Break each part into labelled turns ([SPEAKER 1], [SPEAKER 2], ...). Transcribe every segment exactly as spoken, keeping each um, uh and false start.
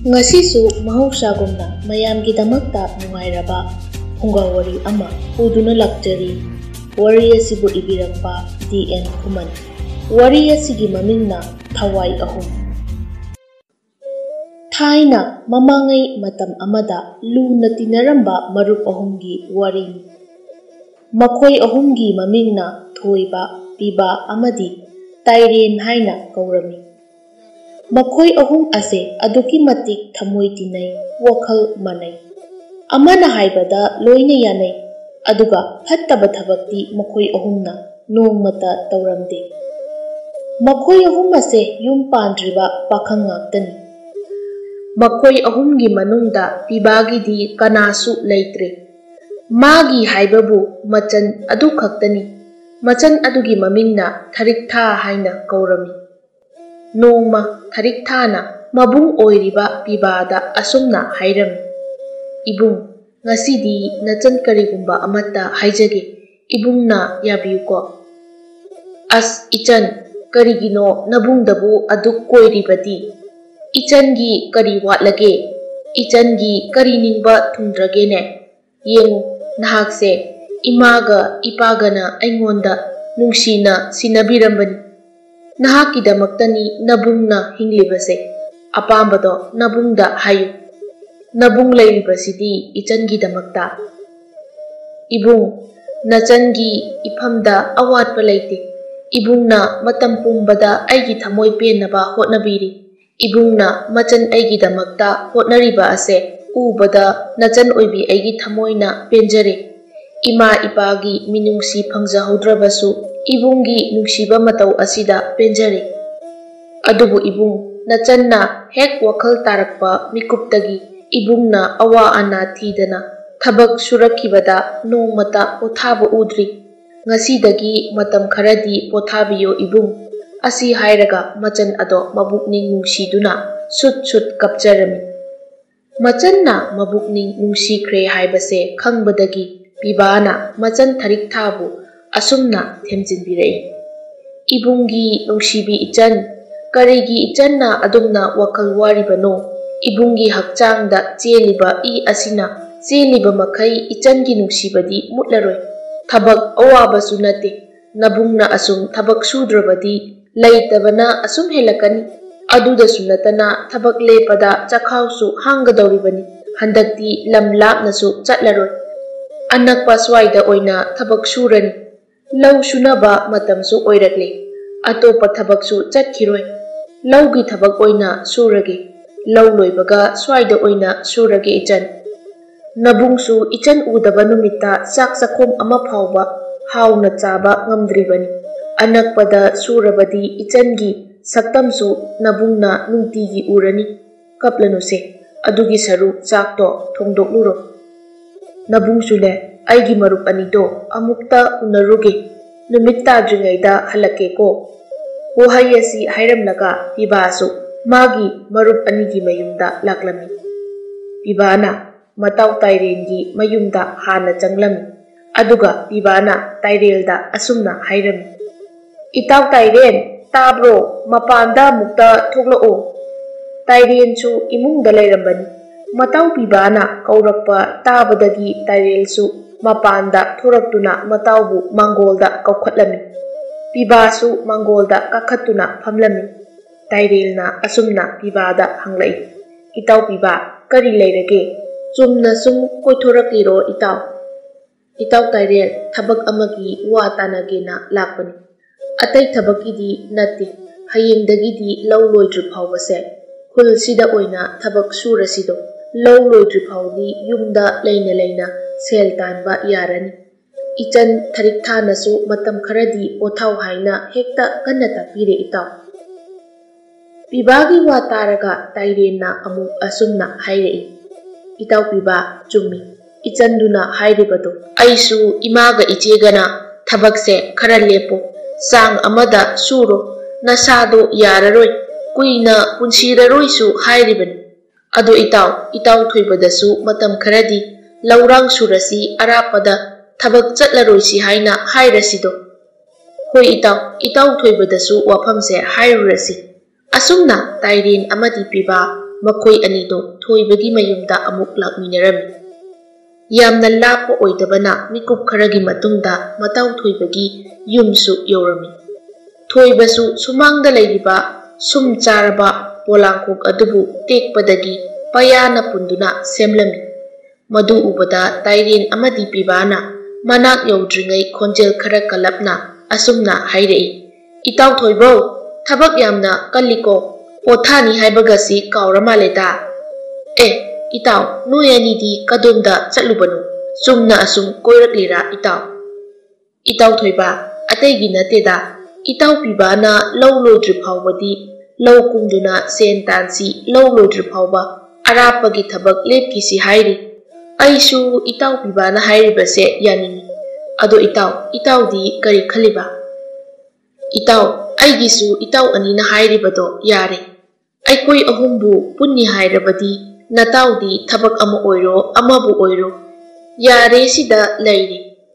[SPEAKER 1] Ngasisu mahusagumna mayamgidamakta nungairaba hunga wari ama uduna lakjari. Wari asibu ibirakpa D N Kuman. Wari asigi mamingna Thawai Ahum. Thaina mamangai matam amada luna tinaramba marup ahumgi wari. Makhoi ahumgi mamingna Thoiba, Piba amadi Tairen haina kaurami. Makhoi ahum ase aduki matik thamoi tinai wakhal manai. Amana haibada loina yanai aduga phattaba thabakti makhoi ahumna nongmata tauramde. Makhoi ahum ase yum pandriba pakhang ngaktani. Makhoi ahumgi manungda Pibagi di kanasu leitre. Magi haibabu machan adu khaktani. Machan adugi mamingna Tharikta haina kaurami. Nongma Tharikthana mabung oiriba Pibada asumna hairami. Ibung, ngasidi nachan karigumba amata haijage. Ibungna yabiyuko. As ichan karigino nabungdabu aduk koiribadi. Ichangi kari watlage. Ichangi kari ningba thundragene. Yeng nahakse imaga ipagana aingonda nungsina sinabirambani. Nahakidamaktani nabungna hinglibase. Apambado nabungda hayu. Nabung lairibasidi ichangidamakta. Ibung, nachangi iphamda awatpa laite. Ibungna matam pumbada aigi thamoi penaba hotnabiri. Ibungna machan aigidamakta hotnariba ase ubada nachan oibi aigi thamoina penjare. Ima ipagi minungsi phangjahodrabasu ibungi nungsiba matau asida penjare. Adubu ibung nachanna hek wakhal tarakpa mikuptagi ibungna awa ana thidana thabak surakibada nongmata pothaba udri. Ngasidagi matam kharadi pothabiyo ibung. Asi hairaga machan ado mabukning nungsiduna sut sut kapjarami. Machanna mabukning nungsikre haibase khangbadagi Pibana machan Thariktabu asumna themjinbirai. Ibungi nungsibi ichan karigi ichanna adumna wakal waribano. Ibungi hakchangda cheliba i asina cheliba makai ichangi nungsibadi mutlaroi. Thabak awabasu nate nabungna asum thabak sudrabadi laitabana asum helakani. Aduda sunatana thabak lepada chakhausu hanggadawribani. Handakti lam lapnasu chatlaroi. Anakpa swaida oina thabak surani. Lau sunaba matamsu oirakle. Atopa thabaksu chatkiroi. Laugi thabak oina surage. Lau loibaga swaida oina surage ichan. Nabungsu ichan udaba numita sak sakom ama phauba hauna chaba ngamdribani. Anakpada surabadi ichangi saktamsu nabungna nungtigi urani. Kaplanuse adugi saru sakto thongdokluro. Nabungsule aigi marup anido amukta unaruge numit tadringaida halake ko. Wahai asi hairamlaga Pibasu magi marup anigi mayumda laklami. Pibana matau Tairengi mayumda hana changlami. Aduga Pibana Tairelda asumna hairami. Itaw Tairen tabro mapanda mukta thoglao. Tairensu imungda lairambani. Matau Pibana kaurakpa tabadagi Tairelsu mapanda thoraktuna mataubu mangolda kaukhatlami. Pibasu mangolda kakhatuna phamlami. Tairelna asumna Pibada hanglai. Itaw Piba kari lairage chumna sum koithorakliro itaw. Itaw Tairel thabak amagi wa tanagena lakpani. Atai thabakidi natti hayengdagidi lau loidru phawbase khul sida oina thabak surasido. Lau loidri phawdi yumda leina leina sel tanba yarani. Ichan Tharikthanasu matam kharadi pothau haina hekta kanna takpire itaw. Pibagi wa taraga Tairenna amu asumna hairei. Itaw Piba chummi. Ichanduna hairibado aisu imaga ichegana thabakse khara lepo. Sang amada suro nasado yararoi kuina punsiraroisu hairibani. Ado itaw, itaw thoibadasu matam kharadi laurang surasi arapada thabak chatlaroisi haina hairasido. Hoi itaw, itaw thoibadasu wafamse hairurasi. Asumna Tairen amadi Piba मखोई अनीदो थोइबगी मयुमदा अमुक लाक्मिनरमी यामना लापा ओइदबना मिकुप खरगी मतुंगदा मताउ थोइबगी युमसु यौरमी थोइबसु सुमांगदा लैरिबा सुम चारबा पोलांकोक अदुबु टेकपदगी पयाना पुंदुना सेमलमी मधु उबदा ताइरेन अमदी पिबाना मनाक यौद्रिंगै खोंजेल खरा कलपना असुमना हाइरई इताउ थोइबौ थबक यामना कल्लिको पोथानी हाइबगसी काउरमालेदा ए इताउ नुयनीदी कदुमदा चलुबनु सुमना असुम कोइरकलिरा इताउ इताउ थोइबा अतैगी नतेदा इताउ पिबाना लौ लोद्रि फावबदी लौ कुंदुना सेन तानसी लौ लोद्रि फावबा अरापगी थबक लेपकिसी हाइरी अइसु इताउ पिबाना हाइरिबसे यानिनी अदो इताउ इताउदी करी खलिबा इताउ अइगिसु इताउ अनीना हाइरिबदो यारे अइकोई अहुमबु पुन्नी हाइरबदी नताउदी थबक अमा ओइरो अमाबु ओइरो यारे सिदा लैरी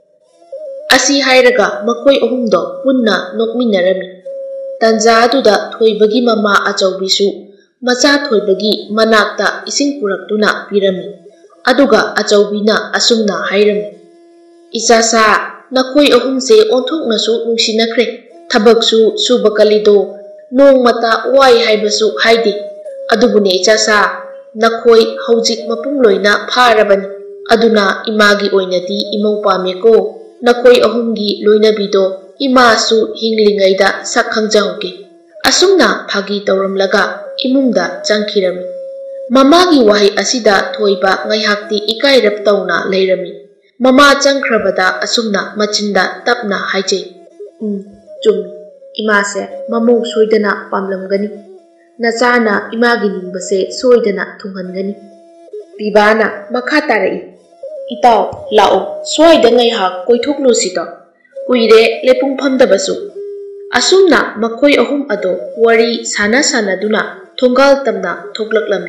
[SPEAKER 1] असी हाइरगा मकोई अहुमदो पुन्ना नोकमिनरमी तंजादुदा थोइबगी ममा अचौबिसु मचा थोइबगी मनाक्ता इसिंग पुरक्तुना पिरमी अदुगा अचौबिना असुमना हाइरमी इचासा नकोई अहुमसे ओंथोकनसु नुंसिनख्रे थबकसु सुबकलिदो नोंमता वाई हाइबसु हाइदे अदुबुने इचासा नखोई हौजिक मपुंग लोइना फारबनी अदुना इमागी ओइनदी इमौ पामेको नखोई अहुमगी लोइनबिदो इमासु हिंगलिंगैदा सखंगजाउके असुमना फागी तौरमलगा इमुंगदा चंखिरमी ममागी वाही असिदा थोइबा ngaihakti ikairap tauna leirami mama changkhrabada asumna machinda tapna haijai um chum ima se mamu soidana pamlamgani nachana imagi ningbase soidana thunghangani pibana makha tarai itaw lao soida ngaihak koithoklu sito kuire lepung phamdabasu asumna makhoi ahum ado wari sana sana duna thongal tamna thoklaklami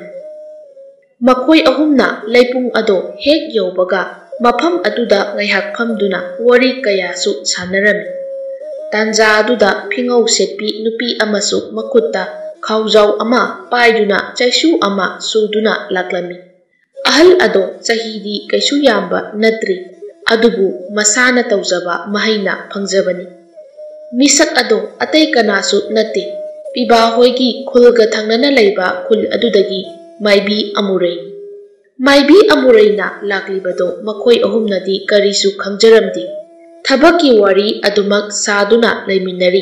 [SPEAKER 1] मखोई अहुमना लेपुंग अदो हेक यौबगा मफम अदुदा ngaihak phamduna wari kayasu sanarami tanja aduda phingau setpi nupi amasu makutta khaujau ama paiduna chaisu ama suduna laklami ahal ado chahidi kaisu yamba natri adubu masana taujaba mahaina phangjabani misak ado atai kanasu nate piba hoigi khulga thangnana leiba khul adudagi Maibi Amurai Maibi Amurai na laklibado makhoi ahumnadi karisu khangjaramdi thabaki wari adumak saduna leiminari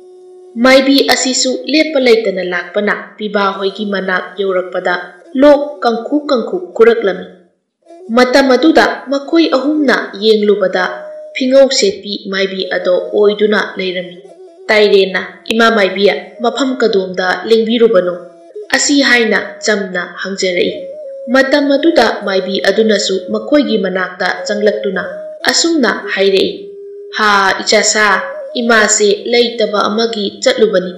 [SPEAKER 1] Maibi asisu lepa leitana lakpana piba hoigi manak yorakpada lok kangkhu kangkhu kuraklami matamaduda makhoi ahumna yenglubada phingau setpi Maibi ado oiduna leirami tairena ima Maibiya mafam kadomda lengbirubano asi haina chamna hangjarai matam aduda maibi adunasu makhoigi manakta changlaktuna asumna hairei ha ichasa imase leitaba amagi chatlubani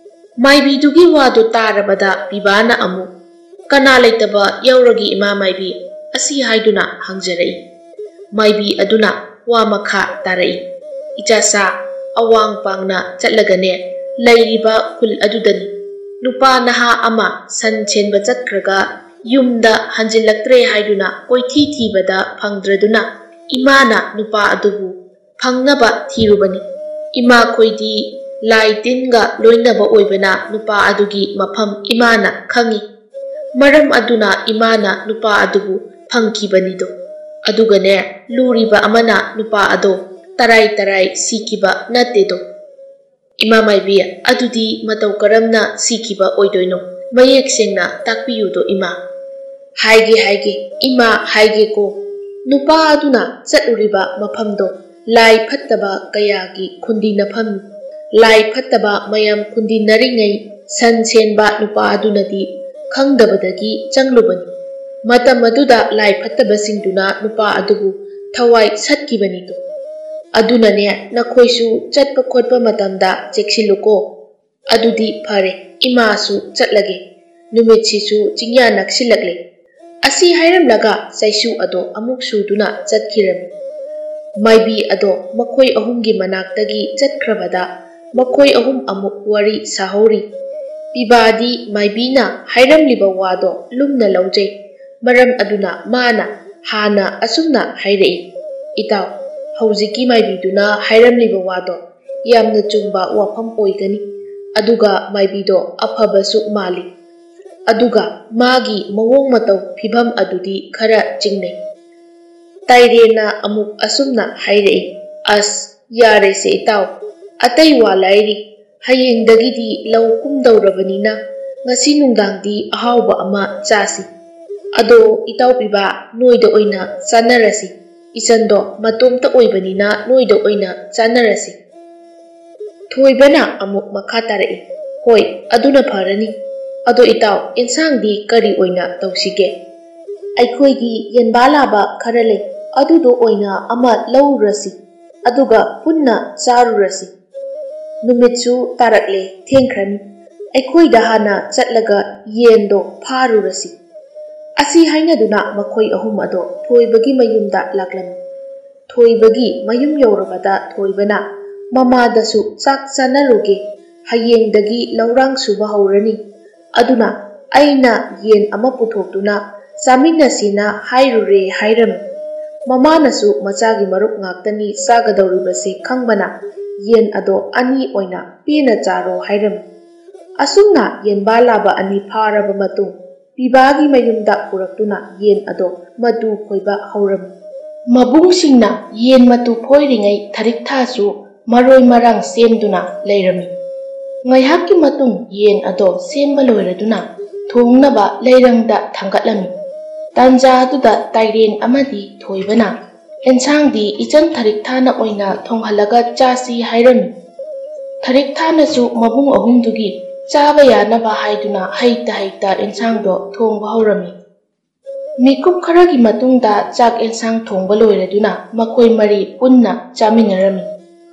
[SPEAKER 1] maibi dugi wadu tarabada pibana amu kana leitaba yauragi ima maibi asi haiduna hangjarai maibi aduna wa makha tarai ichasa awang pangna chatlagane leiriba khul adudani nupa naha ama san chenba chakkraga yumda hanjilaktre haiduna koithi thibada phangdraduna imana nupa adubu phangnaba thirubani ima khoidi laitinga loinaba oibana nupa adugi mafam imana khangi maram aduna imana nupa adubu phangkibanido adugane luriba amana nupa ado tarai tarai sikiba natedo Ima Maibiya adudi matau karamna sikiba oidoino mayek sengna takpiyudo ima haige haige ima haige ko nupa aduna chatluriba mafamdo lai phattaba kayagi khundina pham lai phattaba mayam khundinaringai san senba nupa adunadi khangdabadagi changlubani matam aduda lai phattaba singduna nupa adubu thawai satkibani to adunane nakhoisu chatpa khotpa matamda cheksiluko adudi phare imasu chatlage numitsisu chingya naksilakle asi hairam laga saisu ado amuk suduna chatkiram maibi ado makhoi ahumgi manaktagi chatkrabada makhoi ahum amuk wari sahori ꯄꯤꯕꯥꯗꯤ ꯃꯥꯏꯕꯤꯅ ꯍꯥꯏꯔꯝꯂꯤꯕ ꯋꯥꯗꯣ ꯂꯨꯝꯅ ꯂꯧꯖꯩ꯫ ꯃꯔꯝ ꯑꯗꯨꯅ ꯃꯥꯅ ꯍꯥꯟꯅ ꯑꯁꯨꯝꯅ ꯍꯥꯏꯔꯛꯏ, ꯏꯇꯥꯎ, ꯍꯧꯖꯤꯛꯀꯤ ꯃꯥꯏꯕꯤꯗꯨꯅ ꯍꯥꯏꯔꯝꯂꯤꯕ ꯋꯥꯗꯣ ꯌꯥꯝꯅ ꯆꯨꯝꯕ ꯋꯥꯐꯝ ꯑꯣꯏꯒꯅꯤ, ꯑꯗꯨꯒ ꯃꯥꯏꯕꯤꯗꯣ ꯑꯐꯕꯁꯨ ꯃꯥꯜꯂꯤ, ꯑꯗꯨꯒ ꯃꯥꯒꯤ ꯃꯑꯣꯡ ꯃꯇꯧ ꯐꯤꯚꯝ ꯑꯗꯨꯗꯤ ꯈꯔ ꯆꯤꯡꯅꯩ꯫ ꯇꯥꯏꯔꯦꯟꯅ ꯑꯃꯨꯛ ꯑꯁꯨꯝꯅ ꯍꯥꯏꯔꯛꯏ, ꯑꯁ ꯌꯥꯔꯦꯁꯦ ꯏꯇꯥꯎ, ꯑꯇꯩ ꯋꯥ ꯂꯥꯏꯔꯤ, ꯍꯌꯦꯡꯗꯒꯤꯗꯤ ꯂꯧ ꯀꯨꯝꯗꯧꯔꯕꯅꯤꯅ ꯉꯁꯤ ꯅꯨꯡꯗꯥꯡꯗꯤ ꯑꯍꯥꯎꯕ ꯑꯃ ꯆꯥꯁꯤ꯫ ꯑꯗꯣ ꯏꯇꯥꯎ ꯄꯤꯕꯥ, ꯅꯣꯏꯗ ꯑꯣꯏꯅ ꯆꯥꯟꯅꯔꯁꯤ, ꯏꯆꯟꯗꯣ ꯃꯇꯣꯝꯇ ꯑꯣꯏꯕꯅꯤꯅ ꯅꯣꯏꯗ ꯑꯣꯏꯅ ꯆꯥꯟꯅꯔꯁꯤ꯫ ꯊꯣꯏꯕꯅ ꯑꯃꯨꯛ ꯃꯈꯥ ꯇꯥꯔꯛꯏ, ꯍꯣꯏ ꯑꯗꯨꯅ ꯐꯔꯅꯤ꯫ ꯑꯗꯣ ꯏꯇꯥꯎ, ꯑꯦꯟꯁꯥꯡꯗꯤ ꯀꯔꯤ ꯑꯣꯏꯅ ꯇꯧꯁꯤꯒꯦ? ꯑꯩꯈꯣꯏꯒꯤ ꯌꯦꯟꯕꯥ ꯂꯥꯕ ꯈꯔ ꯂꯩ, ꯑꯗꯨꯗꯣ ꯑꯣꯏꯅ ꯑꯃ ꯂꯧꯔꯨꯔꯁꯤ, ꯑꯗꯨꯒ ꯄꯨꯟꯅ ꯆꯥꯔꯨꯔꯁꯤ꯫ ꯅꯨꯃꯤꯠꯁꯨ ꯇꯥꯔꯛꯂꯦ, ꯊꯦꯡꯈ꯭ꯔꯅꯤ, ꯑꯩꯈꯣꯏꯗ ꯍꯥꯟꯅ ꯆꯠꯂꯒ ꯌꯦꯟꯗꯣ ꯐꯥꯔꯨꯔꯁꯤ꯫ ꯑꯁꯤ ꯍꯥꯏꯅꯗꯨꯅ ꯃꯈꯣꯏ ꯑꯍꯨꯝ ꯑꯗꯣ ꯊꯣꯏꯕꯒꯤ ꯃꯌꯨꯝꯗ ꯂꯥꯛꯂꯝꯃꯤ꯫ ꯊꯣꯏꯕꯒꯤ ꯃꯌꯨꯝ ꯌꯧꯔꯕꯗ ꯊꯣꯏꯕꯅ ꯃꯃꯥꯗꯁꯨ ꯆꯥꯛ ꯆꯥꯅꯔꯨꯒꯦ, ꯍꯌꯦꯡꯗꯒꯤ ꯂꯧꯔꯥꯡ ꯁꯨꯕ ꯍꯧꯔꯅꯤ, ꯑꯗꯨꯅ ꯑꯩꯅ ꯌꯦꯟ ꯑꯃ ꯄꯨꯊꯣꯛꯇꯨꯅ ꯆꯥꯃꯤꯟꯅꯁꯤꯅ ꯍꯥꯏꯔꯨꯔꯦ ꯍꯥꯏꯔꯝꯃꯤ꯫ ꯃꯃꯥꯅꯁꯨ ꯃꯆꯥꯒꯤ ꯃꯔꯨꯞ ꯉꯥꯛꯇꯅꯤ ꯆꯥꯒꯗꯧꯔꯤꯕꯁꯦ ꯈꯪꯕꯅ ꯌꯦꯟ ꯑꯗꯣ ꯑꯅꯤ ꯑꯣꯏꯅ ꯄꯦꯟꯅ ꯆꯥꯔꯣ ꯍꯥꯏꯔꯝꯃꯤ꯫ ꯑꯁꯨꯝꯅ ꯌꯦꯟꯕꯥ ꯂꯥꯕ ꯑꯅꯤ ꯐꯥꯔꯕ ꯃꯇꯨꯡ ꯄꯤꯕꯥꯒꯤ ꯃꯌꯨꯝꯗ ꯄꯨꯔꯛꯇꯨꯅ ꯌꯦꯟ ꯑꯗꯣ ꯃꯇꯨ ꯐꯣꯏꯕ ꯍꯧꯔꯝꯃꯤ꯫ ꯃꯕꯨꯡꯁꯤꯡꯅ ꯌꯦꯟ ꯃꯇꯨ ꯐꯣꯏꯔꯤꯉꯩ ꯊꯔꯤꯛꯊꯥꯁꯨ ꯃꯔꯣꯏ ꯃꯔꯥꯡ ꯁꯦꯝꯗꯨꯅ ꯂꯩꯔꯝꯃꯤ꯫ ꯉꯥꯏꯍꯥꯛꯀꯤ ꯃꯇꯨꯡ ꯌꯦꯟ ꯑꯗꯣ ꯁꯦꯝꯕ ꯂꯣꯏꯔꯗꯨꯅ ꯊꯣꯡꯅꯕ ꯂꯩꯔꯪꯗ ꯊꯥꯡꯒꯠꯂꯝꯃꯤ꯫ ꯇꯥꯟꯖꯥ ꯑꯗꯨꯗ ꯇꯥꯏꯔꯦꯟ ꯑꯃꯗꯤ ꯊꯣꯏꯕꯅ ꯑꯦꯟꯁꯥꯡꯗꯤ ꯏꯆꯟ ꯊꯔꯤꯛꯊꯥꯅ ꯑꯣꯏꯅ ꯊꯣꯡꯍꯜꯂꯒ ꯆꯥꯁꯤ ꯍꯥꯏꯔꯝꯃꯤ꯫ ꯊꯔꯤꯛꯊꯥꯅꯁꯨ ꯃꯕꯨꯡ ꯑꯍꯨꯝꯗꯨꯒꯤ ꯆꯥꯕ ꯌꯥꯅꯕ ꯍꯥꯏꯗꯨꯅ ꯍꯩꯇ ꯍꯩꯇ ꯑꯦꯟꯁꯥꯡꯗꯣ ꯊꯣꯡꯕ ꯍꯧꯔꯝꯃꯤ꯫ ꯃꯤꯀꯨꯞ ꯈꯔꯒꯤ ꯃꯇꯨꯡꯗ ꯆꯥꯛ ꯑꯦꯟꯁꯥꯡ ꯊꯣꯡꯕ ꯂꯣꯏꯔꯗꯨꯅ ꯃꯈꯣꯏ ꯃꯔꯤ ꯄꯨꯟꯅ ꯆꯥꯃꯤꯟꯅꯔꯝꯃꯤ꯫